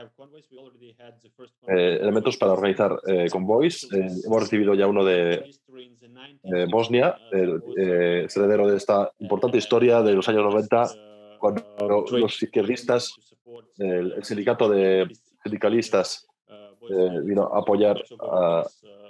S2: eh, elementos para organizar eh, convoys. Eh, hemos recibido ya uno de eh, Bosnia, el eh, heredero de esta importante historia de los años noventa, cuando los izquierdistas, el, el sindicato de sindicalistas eh, vino a apoyar a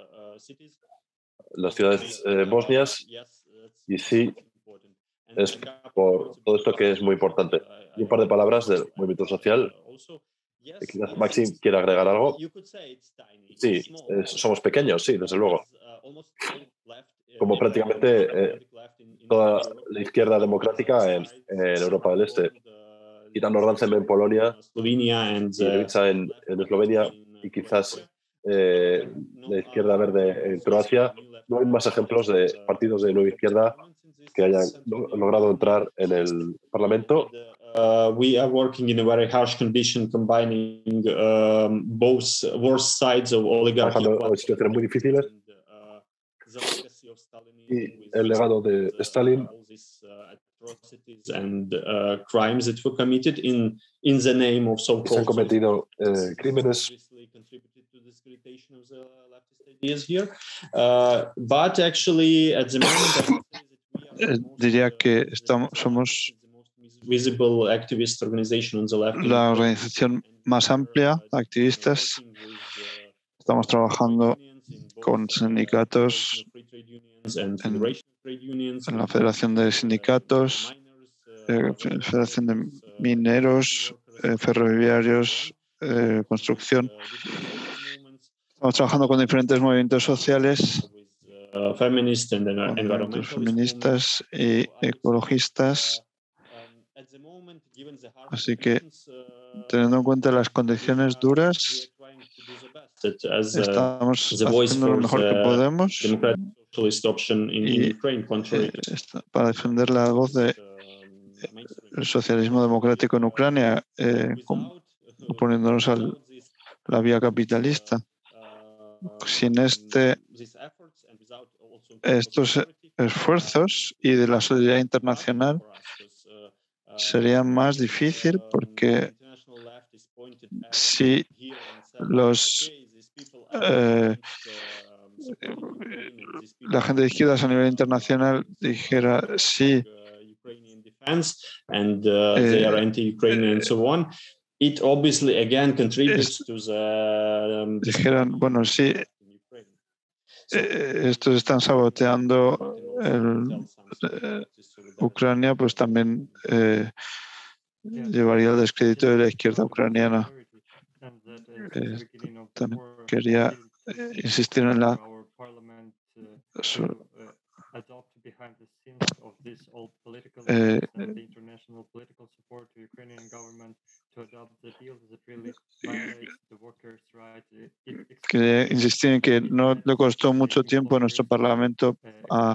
S2: las ciudades eh, bosnias, y sí, es por todo esto que es muy importante. Y un par de palabras del movimiento social. Quizás Maxim quiera agregar algo. Sí, es, somos pequeños, sí, desde luego. Como prácticamente eh, toda la izquierda democrática en, en Europa del Este. Quitando Rancem en Polonia, y Levica en, en Eslovenia, y quizás eh, la izquierda verde en Croacia, no hay más ejemplos de partidos de nueva izquierda que hayan logrado entrar en el Parlamento.
S5: Uh, we are working in a very harsh condition, combining um, both worst sides of oligarchy.
S2: Trabajando en situaciones muy difíciles. Y el legado de Stalin
S5: and uh, crimes that were committed in in the name of so-called.
S2: Se han cometido eh, crímenes.
S5: Here, uh, but actually, at the moment,
S4: eh, diría que estamos somos
S5: visible activist organization on the left.
S4: La organización más amplia, activistas. Estamos trabajando con sindicatos en, en la Federación de Sindicatos, eh, Federación de Mineros, eh, Ferroviarios, eh, Construcción. Estamos trabajando con diferentes movimientos sociales, movimientos feministas y ecologistas. Así que, teniendo en cuenta las condiciones duras, estamos haciendo lo mejor que podemos y, eh, para defender la voz de el socialismo democrático en Ucrania, eh, oponiéndonos a la vía capitalista. Sin este, estos esfuerzos y de la solidaridad internacional sería más difícil, porque si los eh, la gente de izquierdas a nivel internacional dijera sí,
S5: and uh,
S4: eh,
S5: they are anti-Ukrainian and so on, it obviously again contributes to the um,
S4: dijeran, bueno, sí, eh, estos están saboteando el, eh, Ucrania, pues también eh, llevaría el descrédito de la izquierda ucraniana. Eh, también quería eh, insistir en la su, eh, quería insistir en que no le costó mucho tiempo a nuestro Parlamento a,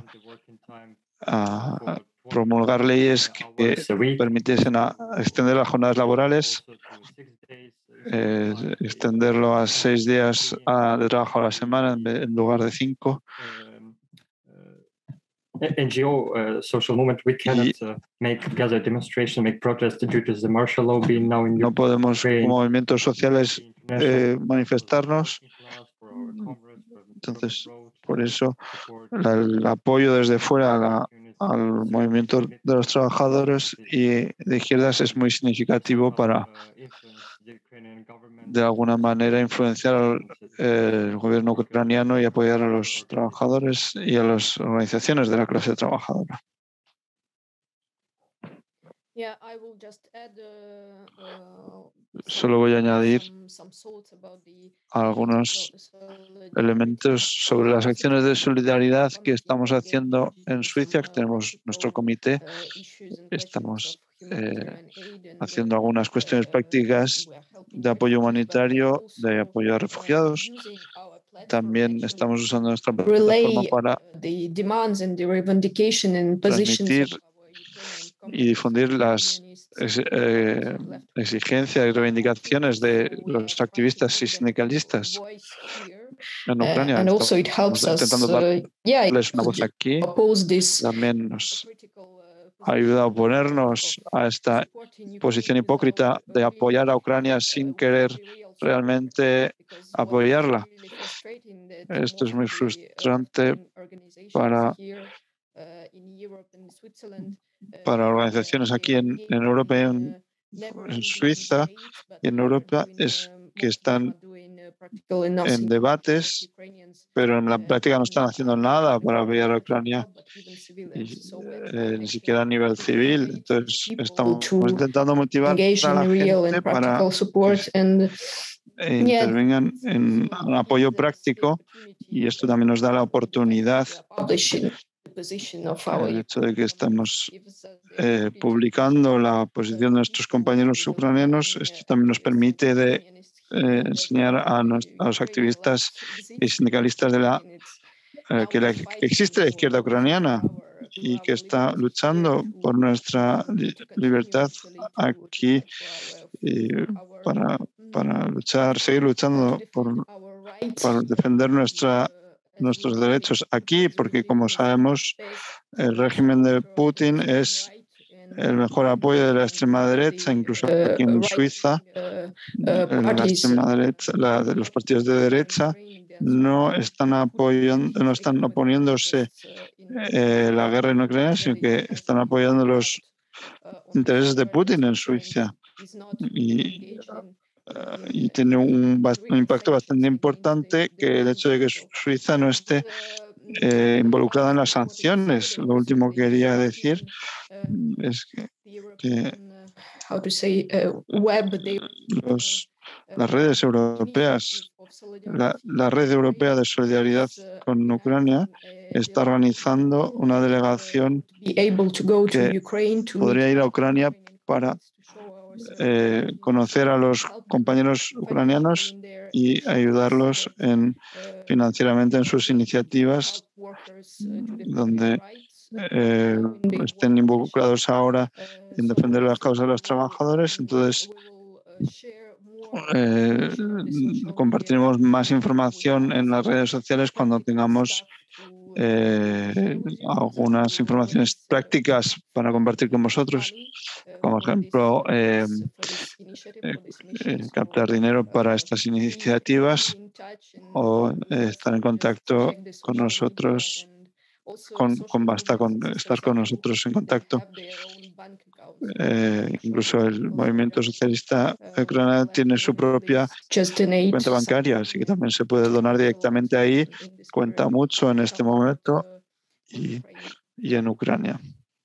S4: a promulgar leyes que permitiesen a extender las jornadas laborales, eh, extenderlo a seis días a, de trabajo a la semana en, en lugar de cinco.
S6: N G O, uh, social movement, we cannot uh, make gather demonstration, make protest due to the martial law being now in
S4: No podemos, como movimientos sociales, eh, manifestarnos. Entonces, por eso, la, el apoyo desde fuera a la, al movimiento de los trabajadores y de izquierdas es muy significativo para, de alguna manera, influenciar al el gobierno ucraniano y apoyar a los trabajadores y a las organizaciones de la clase trabajadora. Solo voy a añadir algunos elementos sobre las acciones de solidaridad que estamos haciendo en Suiza, que tenemos nuestro comité. Estamos eh, haciendo algunas cuestiones prácticas de apoyo humanitario, de apoyo a refugiados. También estamos usando nuestra plataforma para transmitir y difundir las eh, exigencias y reivindicaciones de los activistas y sindicalistas en Ucrania. Estamos intentando darles una voz aquí. También nos ayuda a oponernos a esta posición hipócrita de apoyar a Ucrania sin querer realmente apoyarla. Esto es muy frustrante para, para organizaciones aquí en, en Europa y en, en Suiza y en Europa, es que están en debates, pero en la práctica no están haciendo nada para apoyar a Ucrania, y, eh, ni siquiera a nivel civil. Entonces estamos intentando motivar a la gente para que intervengan en un apoyo práctico, y esto también nos da la oportunidad. El hecho de que estamos eh, publicando la posición de nuestros compañeros ucranianos, esto también nos permite de eh, enseñar a, nos, a los activistas y sindicalistas de la, eh, que, la, que existe la izquierda ucraniana y que está luchando por nuestra li libertad aquí, y para, para luchar, seguir luchando por, para defender nuestra nuestros derechos aquí, porque como sabemos el régimen de Putin es el mejor apoyo de la extrema derecha, incluso aquí en Suiza. La extrema derecha, la de los partidos de derecha no están apoyando, no están oponiéndose eh, la guerra en Ucrania, sino que están apoyando los intereses de Putin en Suiza. Y, y tiene un, un impacto bastante importante que el hecho de que Suiza no esté eh, involucrada en las sanciones. Lo último que quería decir es que, que los, las redes europeas, la, la red europea de solidaridad con Ucrania está organizando una delegación que podría ir a Ucrania para Eh, conocer a los compañeros ucranianos y ayudarlos en, financieramente en sus iniciativas, donde eh, estén involucrados ahora en defender las causas de los trabajadores. Entonces, eh, compartiremos más información en las redes sociales cuando tengamos eh, algunas informaciones prácticas para compartir con vosotros, como ejemplo eh, eh, captar dinero para estas iniciativas o eh, estar en contacto con nosotros, con, con basta con estar con nosotros en contacto. Eh, incluso el movimiento socialista ucraniano tiene su propia cuenta bancaria, así que también se puede donar directamente ahí. Cuenta mucho en este momento y, y en Ucrania.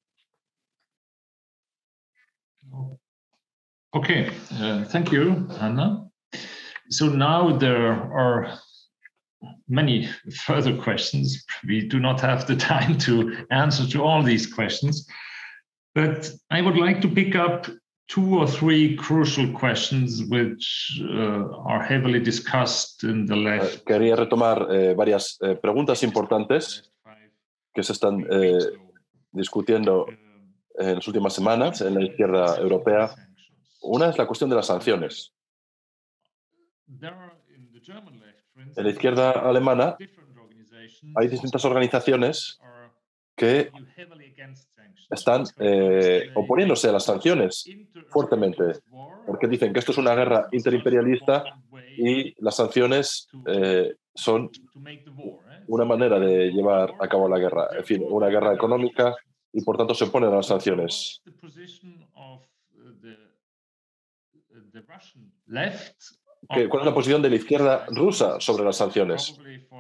S1: Okay, uh, thank you, Anna. So now there are many further questions. We do not have the time to answer to all these questions, but I would like to pick up two or three crucial questions which uh, are heavily discussed in the left.
S2: Quería retomar eh, varias eh, preguntas importantes que se están eh, discutiendo en las últimas semanas en la izquierda europea. Una es la cuestión de las sanciones. En la izquierda alemana hay distintas organizaciones que están eh, oponiéndose a las sanciones fuertemente, porque dicen que esto es una guerra interimperialista y las sanciones eh, son una manera de llevar a cabo la guerra, en fin, una guerra económica, y por tanto se oponen a las sanciones. ¿Qué, ¿Cuál es la posición de la izquierda rusa sobre las sanciones?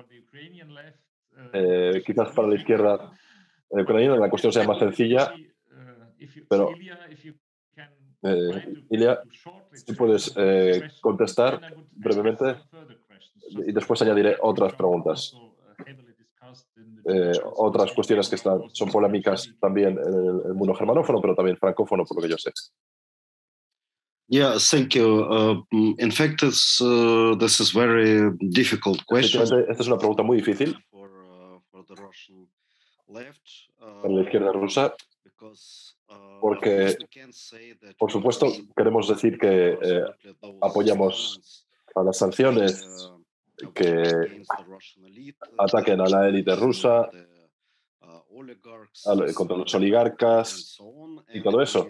S2: Eh, quizás para la izquierda ucraniana la cuestión sea más sencilla, pero eh, Ilya, si puedes eh, contestar brevemente y después añadiré otras preguntas. Eh, otras cuestiones que están, son polémicas también en el, el mundo germanófono, pero también francófono, por lo que yo sé.
S9: Yeah, thank you. Uh, in fact, it's, uh, this is very difficult question.
S2: Esta es una pregunta muy difícil
S9: for, uh, for the Russian left, uh,
S2: para la izquierda rusa,
S9: because, uh,
S2: porque,
S9: we can say that
S2: por supuesto, queremos decir que eh, apoyamos a las sanciones que ataquen a la élite rusa, a, contra los oligarcas y todo eso.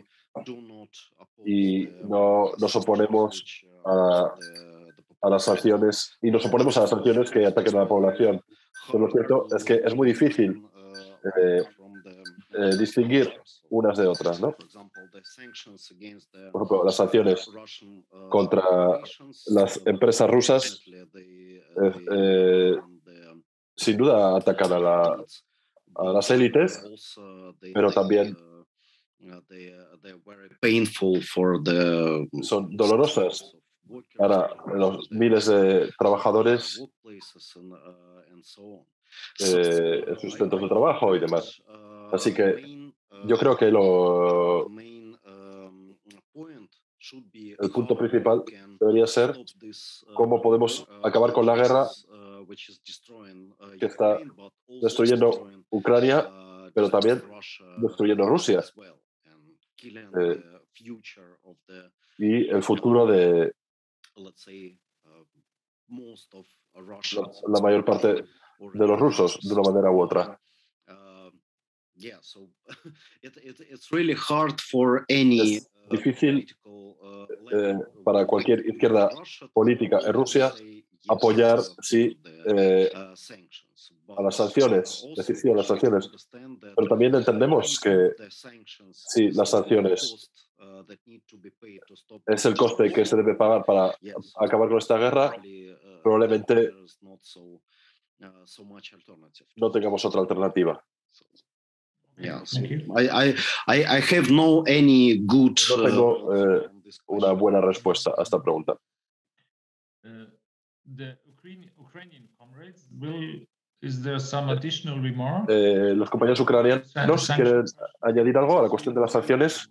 S2: Y no nos oponemos a, a las sanciones y nos oponemos a las sanciones que ataquen a la población. Pero lo cierto es que es muy difícil eh, eh, distinguir unas de otras, ¿no? Por ejemplo, las sanciones contra las empresas rusas eh, eh, sin duda atacan a, la, a las élites, pero también son dolorosas para los miles de trabajadores eh, en sus centros de trabajo y demás. Así que yo creo que lo, el punto principal debería ser cómo podemos acabar con la guerra que está destruyendo Ucrania, pero también destruyendo Rusia. Eh, y el futuro de la, la mayor parte de los rusos, de una manera u otra. Es difícil eh, para cualquier izquierda política en Rusia apoyar sí, eh, a las sanciones, decir sí a las sanciones, pero también entendemos que sí, las sanciones es el coste que se debe pagar para acabar con esta guerra, probablemente no tengamos otra alternativa.
S9: Yeah, so I, I, I have no any good,
S2: no tengo eh, una buena respuesta a esta pregunta.
S1: Uh, the Ukrainian comrades will, is there some additional remark?
S2: Eh, los compañeros ucranianos quieren añadir algo a la cuestión de las sanciones.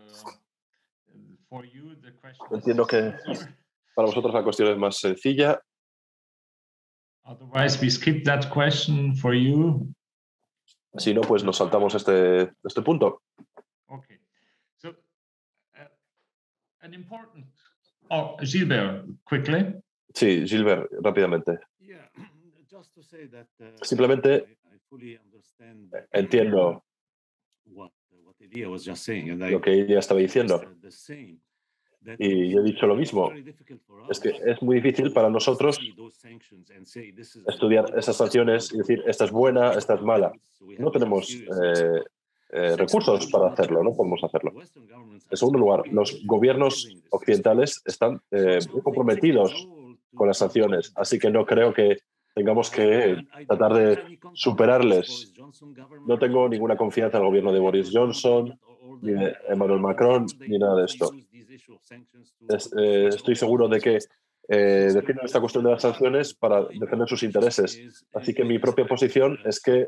S2: Entiendo que para vosotros la cuestión es más sencilla.
S1: Otherwise, we skip that question for you.
S2: Si no, pues nos saltamos este, este punto.
S1: Okay. So, uh, an important... Oh, Gilbert, quickly.
S2: Sí, Gilbert, rápidamente.
S8: Yeah, just to say that, uh,
S2: Simplemente
S8: I, I fully understand
S2: entiendo
S8: what, what Elia was just saying, and I,
S2: lo que ella estaba diciendo.
S8: the same.
S2: Y yo he dicho lo mismo. Es que es muy difícil para nosotros estudiar esas sanciones y decir, esta es buena, esta es mala. No tenemos eh, eh, recursos para hacerlo, no podemos hacerlo. En segundo lugar, los gobiernos occidentales están eh, muy comprometidos con las sanciones, así que no creo que tengamos que tratar de superarles. No tengo ninguna confianza en el gobierno de Boris Johnson, ni de Emmanuel Macron, ni nada de esto. Es, eh, estoy seguro de que eh, defienden esta cuestión de las sanciones para defender sus intereses. Así que mi propia posición es que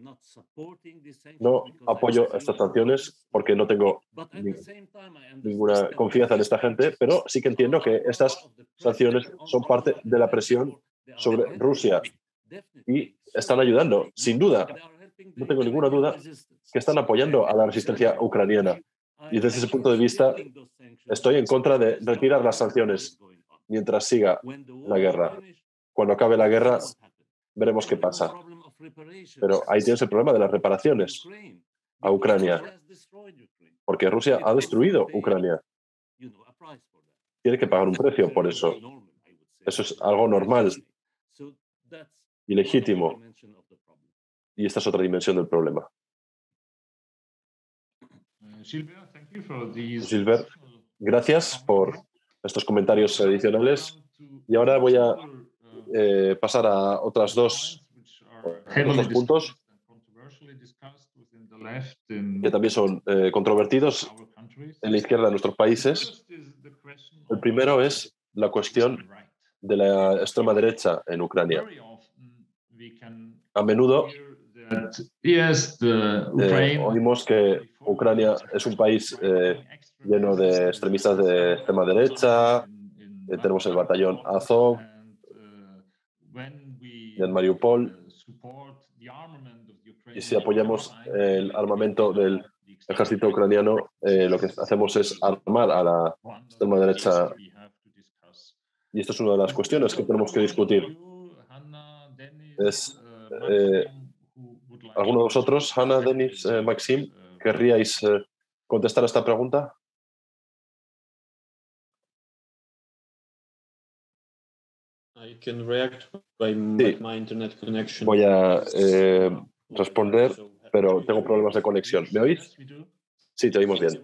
S2: no apoyo estas sanciones porque no tengo ni, ninguna confianza en esta gente, pero sí que entiendo que estas sanciones son parte de la presión sobre Rusia y están ayudando, sin duda. No tengo ninguna duda que están apoyando a la resistencia ucraniana. Y desde ese punto de vista, estoy en contra de retirar las sanciones mientras siga la guerra. Cuando acabe la guerra, veremos qué pasa. Pero ahí tienes el problema de las reparaciones a Ucrania, porque Rusia ha destruido Ucrania. Tiene que pagar un precio por eso. Eso es algo normal y legítimo. Y esta es otra dimensión del problema. Gilbert, gracias por estos comentarios adicionales. Y ahora voy a eh, pasar a otras dos, otros dos puntos que también son eh, controvertidos en la izquierda de nuestros países. El primero es la cuestión de la extrema derecha en Ucrania. A menudo eh, oímos que Ucrania es un país eh, lleno de extremistas de extrema derecha. Eh, tenemos el batallón Azov y en Mariupol. Y si apoyamos el armamento del ejército ucraniano, eh, lo que hacemos es armar a la extrema derecha. Y esto es una de las cuestiones que tenemos que discutir. Es, eh, ¿alguno de vosotros, Hanna, Denis, eh, Maxim, querríais eh, contestar a esta pregunta?
S3: I can react by
S2: Sí.
S3: my internet connection.
S2: Voy a eh, responder, pero tengo problemas de conexión. ¿Me oís? Sí, te oímos bien.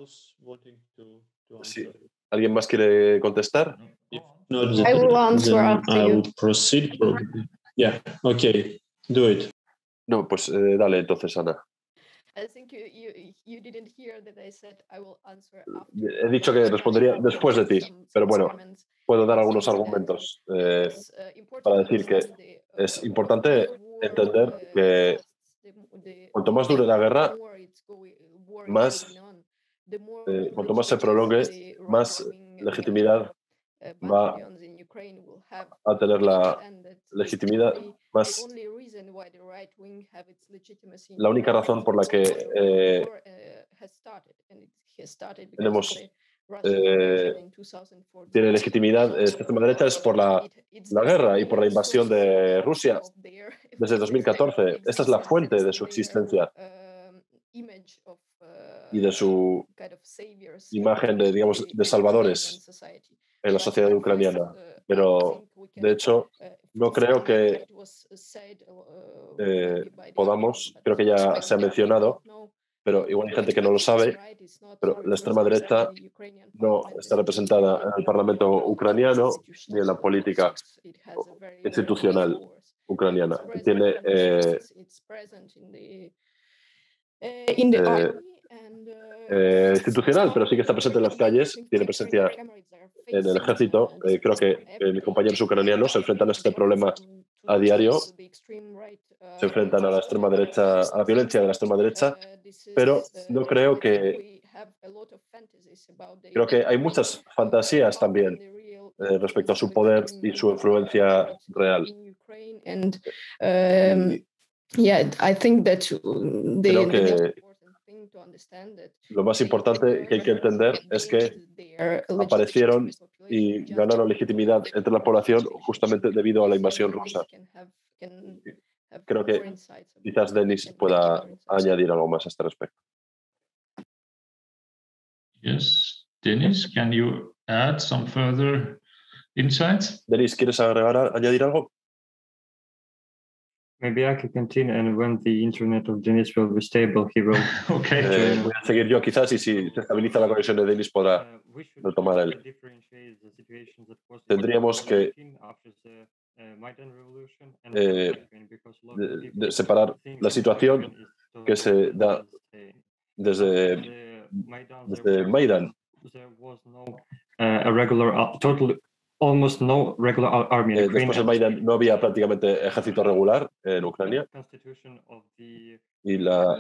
S2: Sí. ¿Alguien más quiere contestar?
S3: No,
S7: I will answer
S3: then
S7: after
S3: I
S7: you.
S3: would proceed probably. Yeah, okay, do it.
S2: No, pues eh, dale entonces, Ana.
S7: I think you, you, you didn't hear that I said I will answer after.
S2: He dicho que respondería después de ti, pero bueno, puedo dar algunos argumentos eh, para decir que es importante entender que cuanto más dure la guerra, más, eh, cuanto más se prolongue, más legitimidad va a tener la legitimidad, más la única razón por la que eh, tenemos eh, tiene legitimidad esta extrema derecha es por la, la guerra y por la invasión de Rusia desde dos mil catorce. Esta es la fuente de su existencia y de su imagen de, digamos, de salvadores en la sociedad ucraniana. Pero, de hecho, no creo que eh, podamos, creo que ya se ha mencionado, pero igual hay gente que no lo sabe, pero la extrema derecha no está representada en el Parlamento ucraniano ni en la política institucional ucraniana. Tiene eh, eh, eh, institucional, pero sí que está presente en las calles, tiene presencia en el ejército. Eh, creo que eh, mis compañeros ucranianos se enfrentan a este problema a diario, se enfrentan a la extrema derecha, a la violencia de la extrema derecha, pero no creo que creo que hay muchas fantasías también eh, respecto a su poder y su influencia real. Y
S7: Yeah, I think that the,
S2: Creo que
S7: the important thing to understand that
S2: lo más importante que hay que entender es que aparecieron y ganaron legitimidad entre la población justamente debido a la invasión rusa. Creo que quizás Denis pueda añadir algo más a este respecto.
S1: Yes, Denis, can you add some further insights?
S2: Denis, ¿quieres agregar, añadir algo?
S6: Maybe I can continue, and when the internet of Denis will be stable, he will.
S1: Okay.
S2: Eh, voy a seguir yo quizás y si se estabiliza la conexión de Denis podrá retomar él. Tendríamos que eh, de, de separar la situación que se da desde, desde Maidan.
S6: A regular, total, almost no regular army.
S2: Eh, después de Maidan no había prácticamente ejército regular en Ucrania y la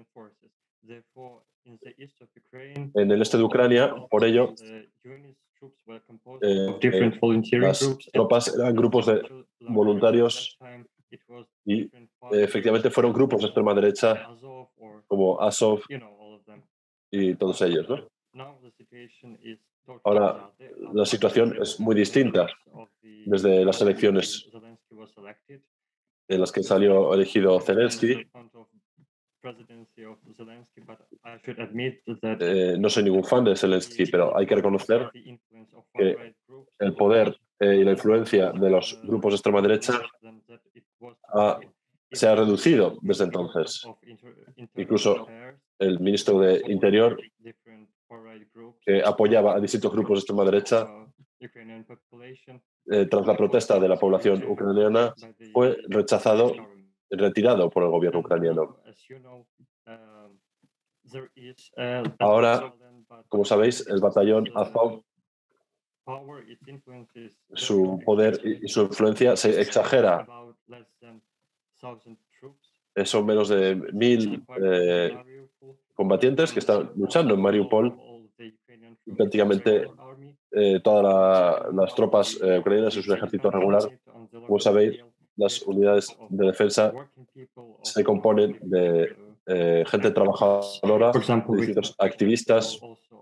S2: en el este de Ucrania, por ello, eh, eh, las tropas eran grupos de voluntarios y eh, efectivamente fueron grupos de extrema derecha como Azov y todos ellos, ¿no? Ahora la situación es muy distinta desde las elecciones en las que salió elegido Zelensky. Eh, no soy ningún fan de Zelensky, pero hay que reconocer que el poder eh, y la influencia de los grupos de extrema derecha ha, se ha reducido desde entonces. Incluso el ministro de Interior, que apoyaba a distintos grupos de extrema derecha, eh, tras la protesta de la población ucraniana, fue rechazado, retirado por el gobierno ucraniano. Ahora, como sabéis, el batallón Azov, su poder y su influencia se exagera. Son menos de mil eh, combatientes que están luchando en Mariupol. Prácticamente eh, todas la, las tropas eh, ucranianas es un ejército regular. Como sabéis, las unidades de defensa se componen de eh, gente trabajadora, de distintos activistas.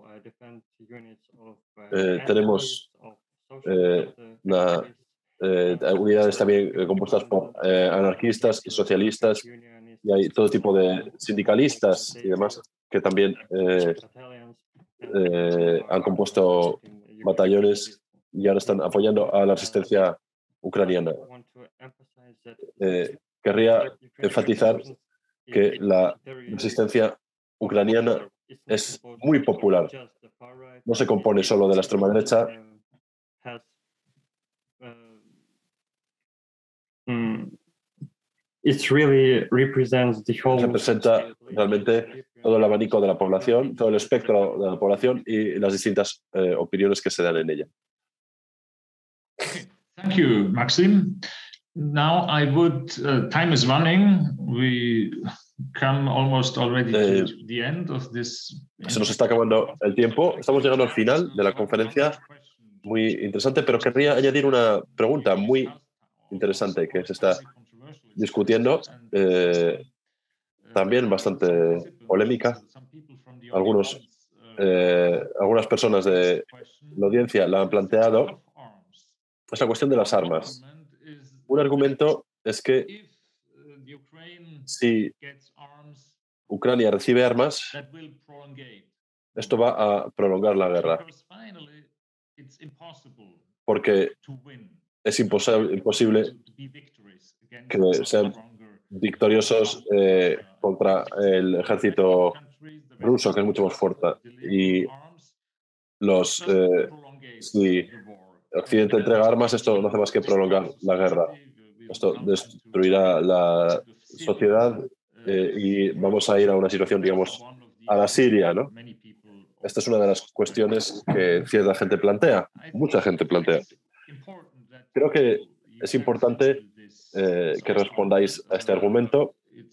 S2: Eh, tenemos eh, una, eh, unidades también eh, compuestas por eh, anarquistas y socialistas, y hay todo tipo de sindicalistas y demás que también eh, eh, han compuesto batallones y ahora están apoyando a la resistencia ucraniana. Eh, querría enfatizar que la resistencia ucraniana es muy popular. No se compone solo de la extrema derecha.
S6: It really represents the whole...
S2: Representa realmente todo el abanico de la población, todo el espectro de la población y las distintas eh, opiniones que se dan en ella.
S1: Thank you, Maxim. Now I would, uh, time is running. We come almost already
S2: eh,
S1: to the end of this.
S2: Se nos está acabando el tiempo. Estamos llegando al final de la conferencia. Muy interesante, pero querría añadir una pregunta muy interesante que se está discutiendo, eh, también bastante polémica. Algunos, eh, algunas personas de la audiencia la han planteado. Es la cuestión de las armas. Un argumento es que si Ucrania recibe armas, esto va a prolongar la guerra, porque es imposible, imposible que sean victoriosos eh, contra el ejército ruso, que es mucho más fuerte. Y los, eh, si Occidente entrega armas, esto no hace más que prolongar la guerra. Esto destruirá la sociedad eh, y vamos a ir a una situación, digamos, a la Siria, ¿no? Esta es una de las cuestiones que cierta gente plantea, mucha gente plantea. Creo que es importante eh, que respondáis a este argumento.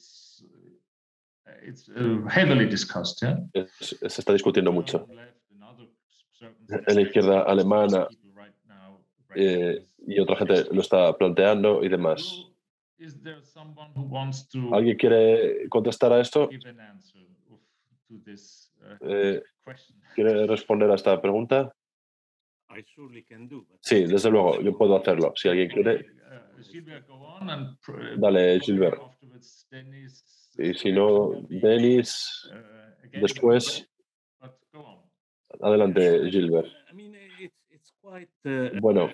S1: It's heavily discussed, yeah?
S2: Es, se está discutiendo mucho. En la izquierda alemana eh, y otra gente lo está planteando y demás. ¿Alguien quiere contestar a esto? Eh, ¿Quiere responder a esta pregunta? Sí, desde luego, yo puedo hacerlo. Si alguien quiere. Dale, Gilbert. Y si no, Denis, después. Adelante, Gilbert. Bueno,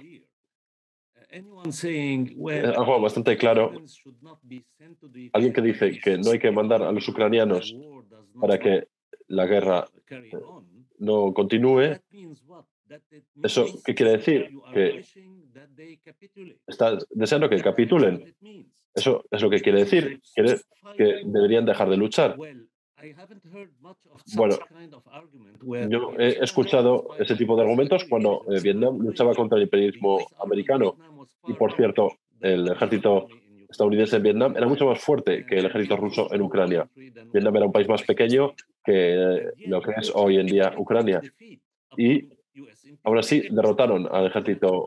S2: es algo bastante claro. Alguien que dice que no hay que mandar a los ucranianos para que la guerra no continúe. ¿Eso qué quiere decir? Que está deseando que capitulen. Eso es lo que quiere decir. Quiere que deberían dejar de luchar. Bueno, yo he escuchado ese tipo de argumentos cuando eh, Vietnam luchaba contra el imperialismo americano. Y por cierto, el ejército estadounidense en Vietnam era mucho más fuerte que el ejército ruso en Ucrania. Vietnam era un país más pequeño que eh, lo que es hoy en día Ucrania. Y aún así derrotaron al ejército,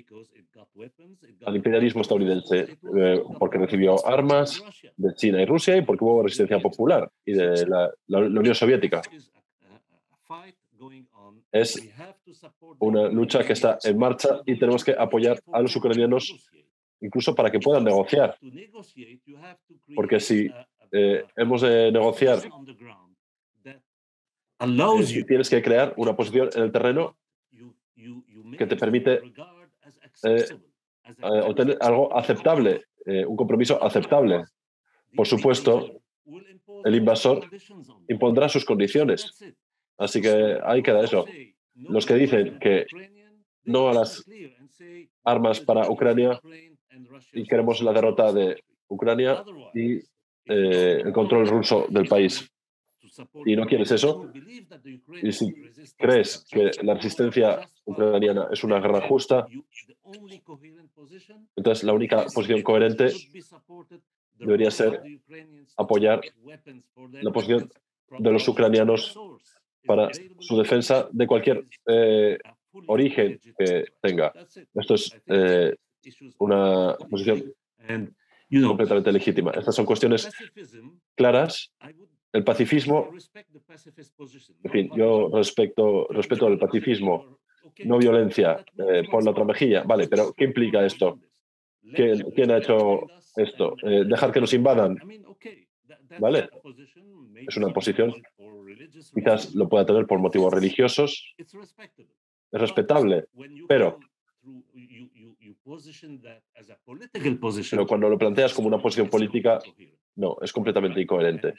S2: al imperialismo estadounidense, eh, porque recibió armas de China y Rusia y porque hubo resistencia popular y de la, la, la Unión Soviética. Es una lucha que está en marcha y tenemos que apoyar a los ucranianos incluso para que puedan negociar. Porque si eh, hemos de negociar, eh, tienes que crear una posición en el terreno que te permite eh, eh, obtener algo aceptable, eh, un compromiso aceptable. Por supuesto, el invasor impondrá sus condiciones. Así que ahí queda eso. Los que dicen que no a las armas para Ucrania y queremos la derrota de Ucrania y eh, el control ruso del país. Y no quieres eso, y si crees que la resistencia ucraniana es una guerra justa, entonces la única posición coherente debería ser apoyar la posición de los ucranianos para su defensa de cualquier eh, origen que tenga. Esto es eh, una posición completamente legítima. Estas son cuestiones claras. El pacifismo, en fin, yo respeto, respeto el pacifismo, no violencia, eh, pon la otra mejilla. Vale, pero ¿qué implica esto? ¿Quién, quién ha hecho esto? Eh, dejar que nos invadan. ¿Vale? Es una posición, quizás lo pueda tener por motivos religiosos, es respetable, pero, pero cuando lo planteas como una posición política, no, es completamente incoherente.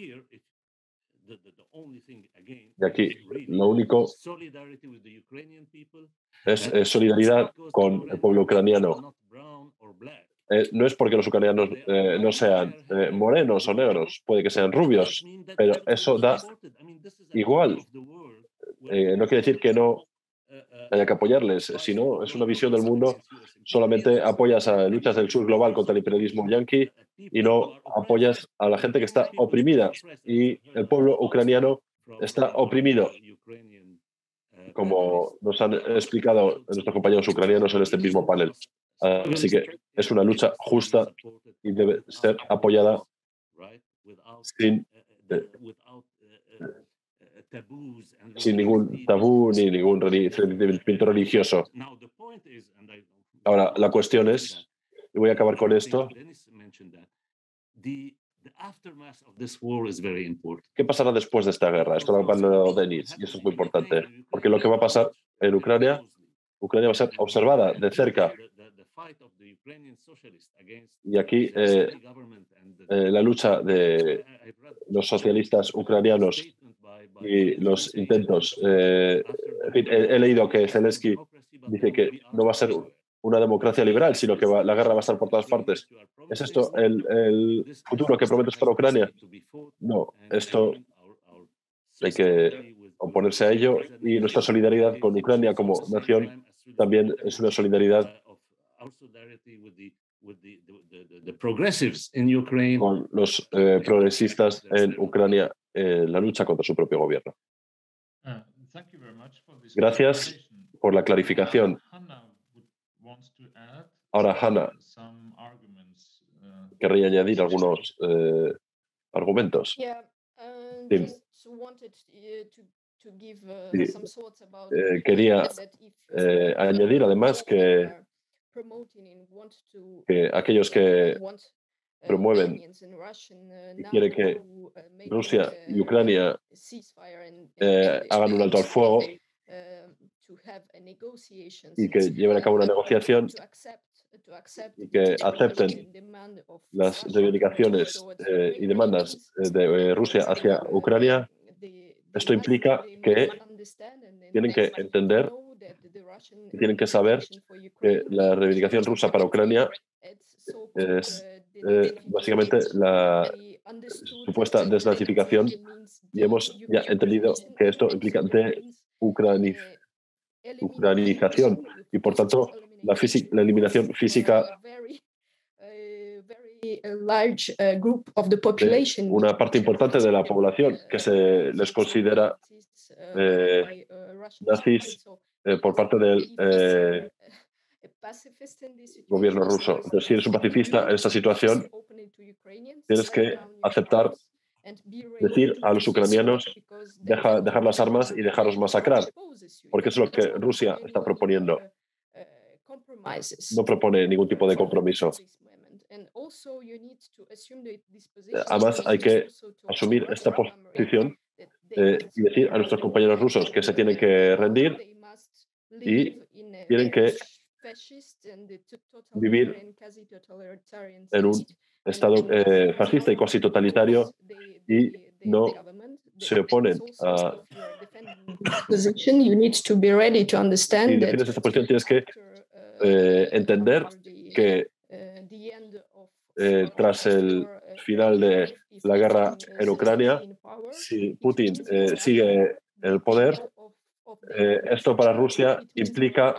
S2: Y aquí lo único es, es solidaridad con el pueblo ucraniano. Eh, no es porque los ucranianos eh, no sean eh, morenos o negros, puede que sean rubios, pero eso da igual. Eh, no quiere decir que no haya que apoyarles, sino es una visión del mundo. Solamente apoyas a luchas del sur global contra el imperialismo yanqui y no apoyas a la gente que está oprimida. Y el pueblo ucraniano está oprimido, como nos han explicado nuestros compañeros ucranianos en este mismo panel. Así que es una lucha justa y debe ser apoyada sin, eh, sin ningún tabú ni ningún sentimiento religioso. Ahora, la cuestión es, y voy a acabar con esto, ¿qué pasará después de esta guerra? Esto lo ha hablado Denis, y esto es muy importante, porque lo que va a pasar en Ucrania, Ucrania va a ser observada de cerca. Y aquí eh, eh, la lucha de los socialistas ucranianos y los intentos. Eh, en fin, he, he leído que Zelensky dice que no va a ser una democracia liberal, sino que va, la guerra va a estar por todas partes. ¿Es esto el, el futuro que prometes para Ucrania? No, esto hay que oponerse a ello y nuestra solidaridad con Ucrania como nación también es una solidaridad con los eh, progresistas en Ucrania en la lucha contra su propio gobierno. Gracias por la clarificación. Ahora, Hannah, querría añadir algunos eh, argumentos.
S7: Yeah, uh,
S2: Sí.
S7: just wanted uh, to, to give uh,
S2: Sí.
S7: some thoughts about
S2: Eh, quería
S7: that if,
S2: eh,
S7: uh,
S2: añadir además que,
S7: are promoting and want to,
S2: que aquellos que
S7: want, uh,
S2: promueven
S7: Ukrainians and Russian, uh,
S2: y
S7: now
S2: quieren que
S7: to, uh, make,
S2: Rusia y
S7: uh,
S2: Ucrania
S7: ceasefire and, and
S2: eh, hagan un alto al fuego
S7: uh, to have a negotiations
S2: y que lleven a cabo una negociación
S7: to accept, to accept
S2: y que acepten las reivindicaciones eh, y demandas eh, de eh, Rusia hacia Ucrania. Esto implica que tienen que entender y tienen que saber que la reivindicación rusa para Ucrania es eh, básicamente la supuesta desnazificación, y hemos ya entendido que esto implica de ucraniz ucranización y por tanto la, la eliminación física de una parte importante de la población que se les considera eh, nazis eh, por parte del eh, gobierno ruso. Entonces, si eres un pacifista en esta situación, tienes que aceptar decir a los ucranianos deja, dejar las armas y dejaros masacrar, porque eso es lo que Rusia está proponiendo. No propone ningún tipo de compromiso. Además, hay que asumir esta posición eh, y decir a nuestros compañeros rusos que se tienen que rendir y tienen que vivir en un estado eh, fascista y casi totalitario y no se oponen a... Si defines esta posición, tienes que eh, entender que eh, tras el final de la guerra en Ucrania, si Putin eh, sigue en el poder, eh, esto para Rusia implica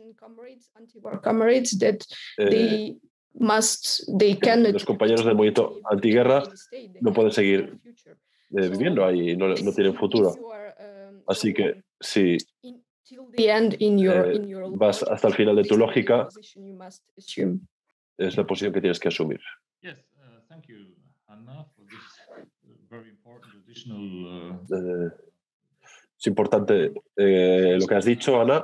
S2: eh, que los compañeros del movimiento antiguerra no pueden seguir eh, viviendo ahí, no, no tienen futuro. Así que si eh, vas hasta el final de tu lógica, es la posición que tienes que asumir.
S1: Yes, uh, thank you, Anna, for this very important additional. Uh,
S2: eh, es importante eh, lo que has dicho, Ana.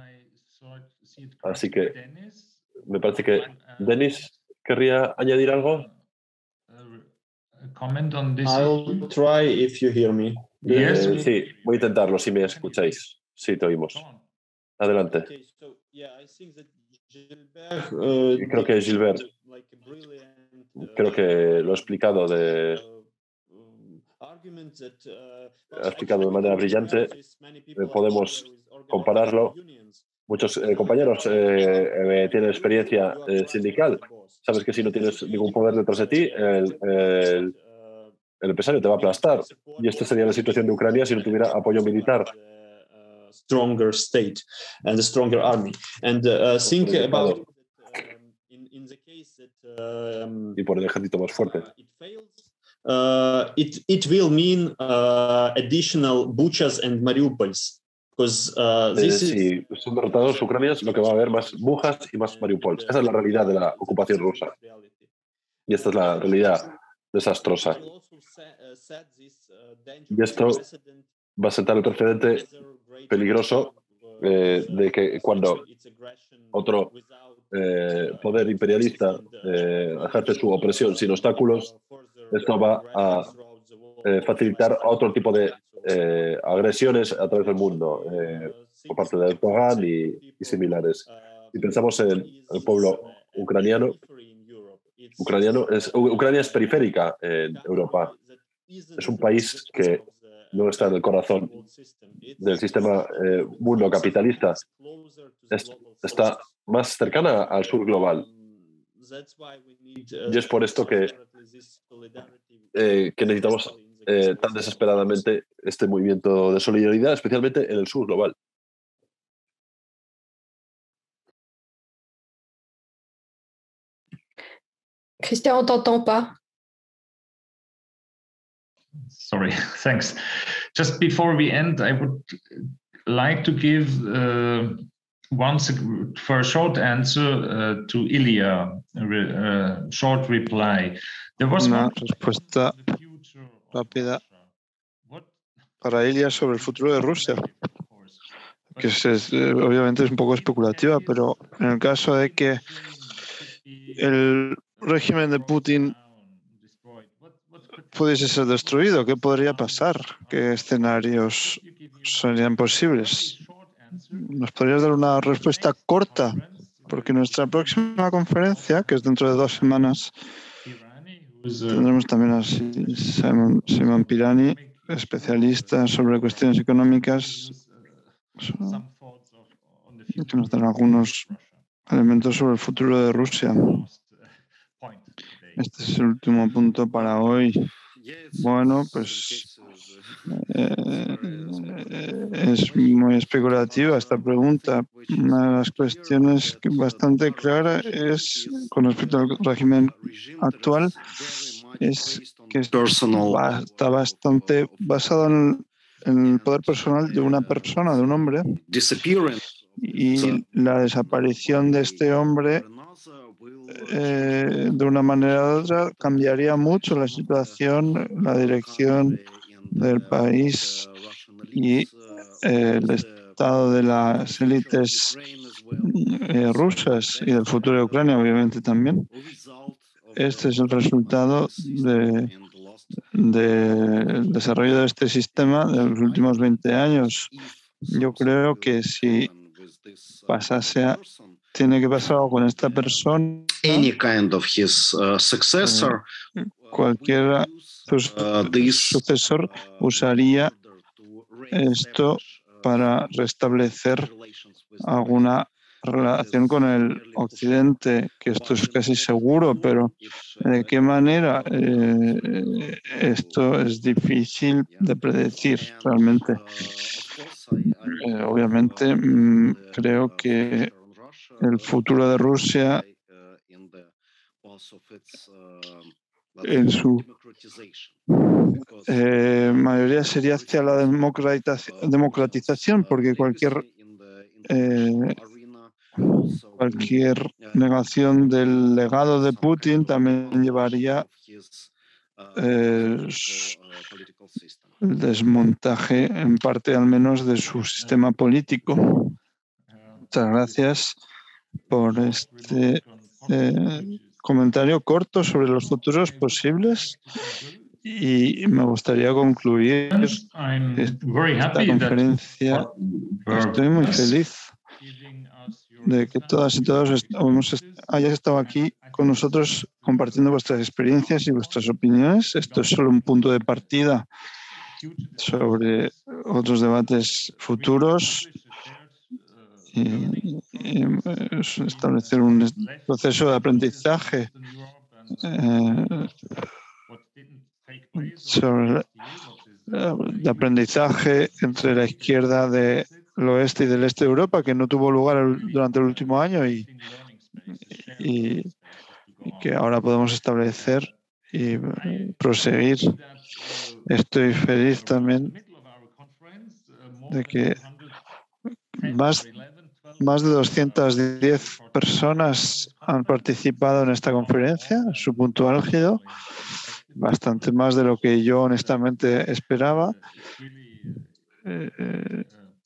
S2: Así que me parece que Denis querría añadir algo.
S1: Comment on this.
S5: I'll try if you hear me.
S1: Yes.
S2: Eh, sí, voy a intentarlo si me escucháis. Sí, te oímos. Adelante.
S5: Okay, so, yeah, I think that Gilbert, uh,
S2: creo que Gilbert,
S5: like a brilliant, uh,
S2: creo que lo he explicado de,
S5: argument that, uh,
S2: ha explicado de manera brillante. Eh, podemos compararlo. Muchos eh, compañeros eh, eh, tienen experiencia eh, sindical. Sabes que si no tienes ningún poder detrás de ti, el, el, el empresario te va a aplastar. Y esta sería la situación de Ucrania si no tuviera apoyo militar.
S5: Stronger state and a stronger army. And uh, think about um, in, in the case that um,
S2: y por el ejército más fuerte.
S5: it fails, uh, it it will mean uh, additional Buchas and Mariupols. Because uh, this
S2: eh,
S5: is,
S2: si son derrotados ucranianos, lo que va a haber más Bujas y más Mariupol. Esa es la realidad de la ocupación rusa. Y esta es la realidad desastrosa. Y esto va a sentar el precedente peligroso eh, de que cuando otro eh, poder imperialista eh, ejerce su opresión sin obstáculos, esto va a eh, facilitar otro tipo de eh, agresiones a través del mundo eh, por parte de Erdogan y, y similares. Si pensamos en el pueblo ucraniano, ucraniano es, Ucrania es periférica en Europa. Es un país que no está en el corazón del sistema eh, mundo capitalista. Es, está más cercana al sur global. Y es por esto que, eh, que necesitamos eh, tan desesperadamente este movimiento de solidaridad, especialmente en el sur global.
S7: Christian, on t'entend pas.
S1: Sorry, thanks. Just before we end, I would like to give uh, once for a short answer uh, to Ilya, a uh, short reply. There was
S4: una respuesta rápida para Ilya sobre el futuro de Rusia, que es, es, obviamente es un poco especulativa, pero en el caso de que el régimen de Putin pudiese ser destruido, ¿qué podría pasar? ¿Qué escenarios serían posibles? ¿Nos podrías dar una respuesta corta? Porque nuestra próxima conferencia, que es dentro de dos semanas, tendremos también a Simon, Simon Pirani, especialista sobre cuestiones económicas, que nos dará algunos elementos sobre el futuro de Rusia. Este es el último punto para hoy. Bueno, pues eh, es muy especulativa esta pregunta. Una de las cuestiones que bastante clara es, con respecto al régimen actual, es que está bastante basado en, en el poder personal de una persona, de un hombre, y la desaparición de este hombre Eh, de una manera u otra cambiaría mucho la situación, la dirección del país y eh, el estado de las élites eh, rusas y del futuro de Ucrania, obviamente también. Este es el resultado de, del desarrollo de este sistema de los últimos veinte años. Yo creo que si pasase a tiene que pasar algo con esta persona.
S9: Any kind of his uh, successor,
S4: eh, cualquier pues, uh, sucesor usaría esto para restablecer alguna relación con el Occidente, que esto es casi seguro, pero ¿de qué manera? Eh, esto es difícil de predecir realmente. Eh, obviamente, mm, creo que el futuro de Rusia en su eh, mayoría sería hacia la democratización, porque cualquier eh, cualquier negación del legado de Putin también llevaría eh, el desmontaje, en parte al menos, de su sistema político. Muchas gracias por este eh, comentario corto sobre los futuros posibles, y me gustaría concluir esta conferencia. Estoy muy feliz de que todas y todos hayáis estado aquí con nosotros compartiendo vuestras experiencias y vuestras opiniones. Esto es solo un punto de partida sobre otros debates futuros y, y establecer un proceso de aprendizaje eh, sobre de aprendizaje entre la izquierda del oeste y del este de Europa, que no tuvo lugar durante el último año y, y, y que ahora podemos establecer y proseguir. Estoy feliz también de que más, más de doscientas diez personas han participado en esta conferencia, su punto álgido, bastante más de lo que yo honestamente esperaba. Eh, eh,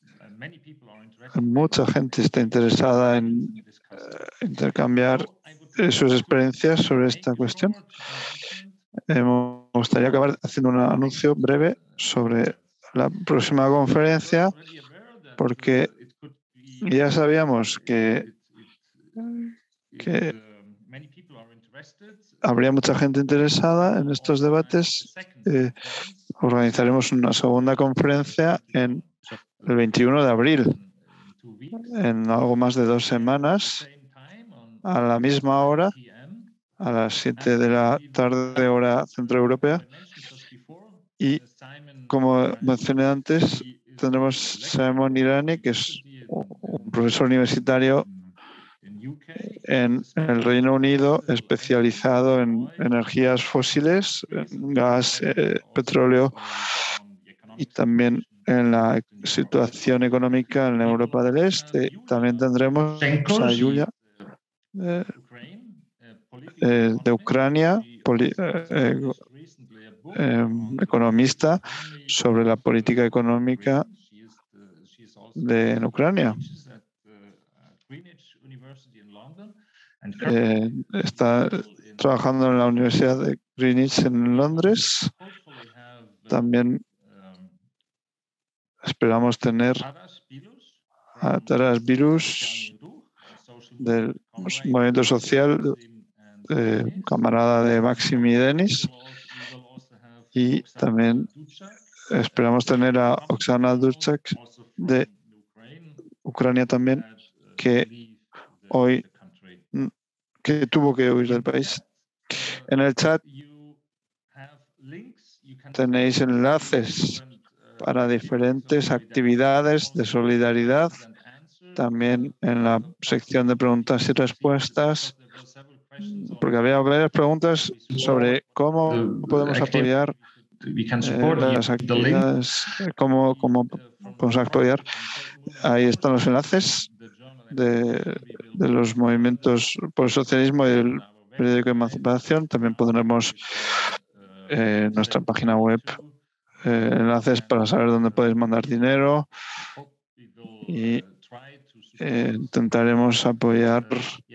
S4: mucha gente está interesada en eh, intercambiar eh, sus experiencias sobre esta cuestión. Eh, me gustaría acabar haciendo un anuncio breve sobre la próxima conferencia, porque ya sabíamos que, que habría mucha gente interesada en estos debates. Eh, organizaremos una segunda conferencia en el veintiuno de abril, en algo más de dos semanas, a la misma hora, a las siete de la tarde, hora centroeuropea. Y, como mencioné antes, tendremos Simon Pirani, que es un profesor universitario en el Reino Unido, especializado en energías fósiles, en gas, eh, petróleo y también en la situación económica en Europa del Este. También tendremos a Yulia eh, eh, de Ucrania, poli, eh, eh, economista, sobre la política económica de en Ucrania. Eh, está trabajando en la Universidad de Greenwich en Londres. También esperamos tener a Taras Virus del movimiento social, eh, camarada de Maxim y Denis, y también esperamos tener a Oksana Durchak de Ucrania también, que hoy que tuvo que huir del país. En el chat tenéis enlaces para diferentes actividades de solidaridad. También en la sección de preguntas y respuestas, porque había varias preguntas sobre cómo podemos apoyar eh, las actividades, cómo, cómo podemos apoyar. Ahí están los enlaces de, de los movimientos por el socialismo y el periódico de Emancipación. También pondremos en eh, nuestra página web eh, enlaces para saber dónde podéis mandar dinero y eh, intentaremos apoyar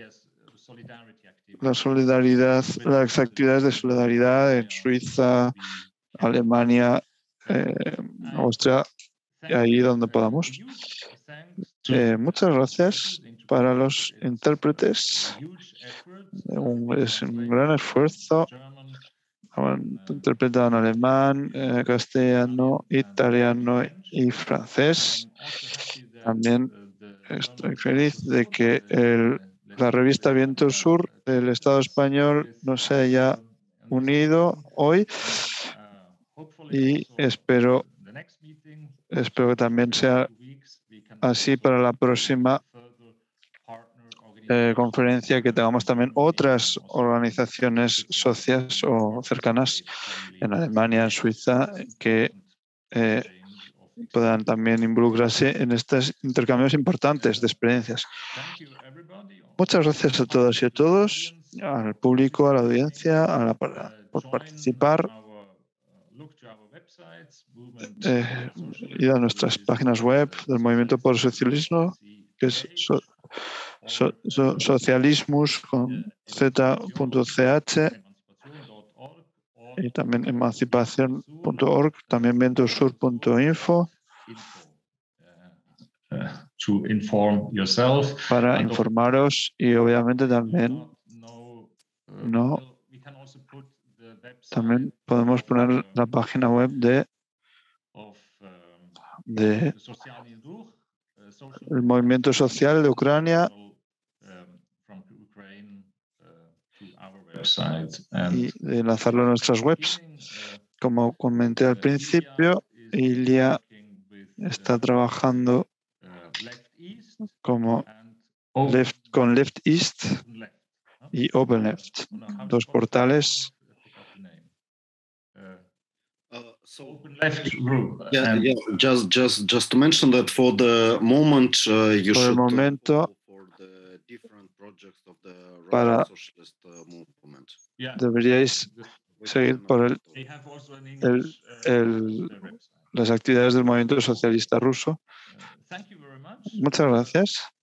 S4: la solidaridad, las actividades de solidaridad en Suiza, Alemania, eh, Austria, y ahí donde podamos. Eh, muchas gracias para los intérpretes. Un, es un gran esfuerzo. Interpretado en alemán, eh, castellano, italiano y francés. También estoy feliz de que el, la revista Viento Sur del Estado español nos se haya unido hoy y espero, espero que también sea así para la próxima eh, conferencia, que tengamos también otras organizaciones socias o cercanas en Alemania, en Suiza, que eh, puedan también involucrarse en estos intercambios importantes de experiencias. Muchas gracias a todas y a todos, al público, a la audiencia, a la, por participar. Eh, ir a nuestras páginas web del Movimiento por el Socialismo, que es so, so, so, socialismus con z punto c h, y también emancipación punto org, también ventosur punto info.
S1: To inform yourself.
S4: Para informaros, y obviamente también no también podemos poner la página web de de el movimiento social de Ucrania y de lanzarlo a nuestras webs. Como comenté al principio, está trabajando como left, con Left East y Open Left, dos portales.
S9: Uh, so, yeah, yeah, just, just, just to mention that for the moment, uh, you
S4: por el
S9: should
S4: momento,
S9: for the different projects of the
S4: para,
S9: Russian Socialist uh, Movement.
S4: deberíais seguir por el, el, el, las actividades del movimiento socialista ruso. Muchas gracias.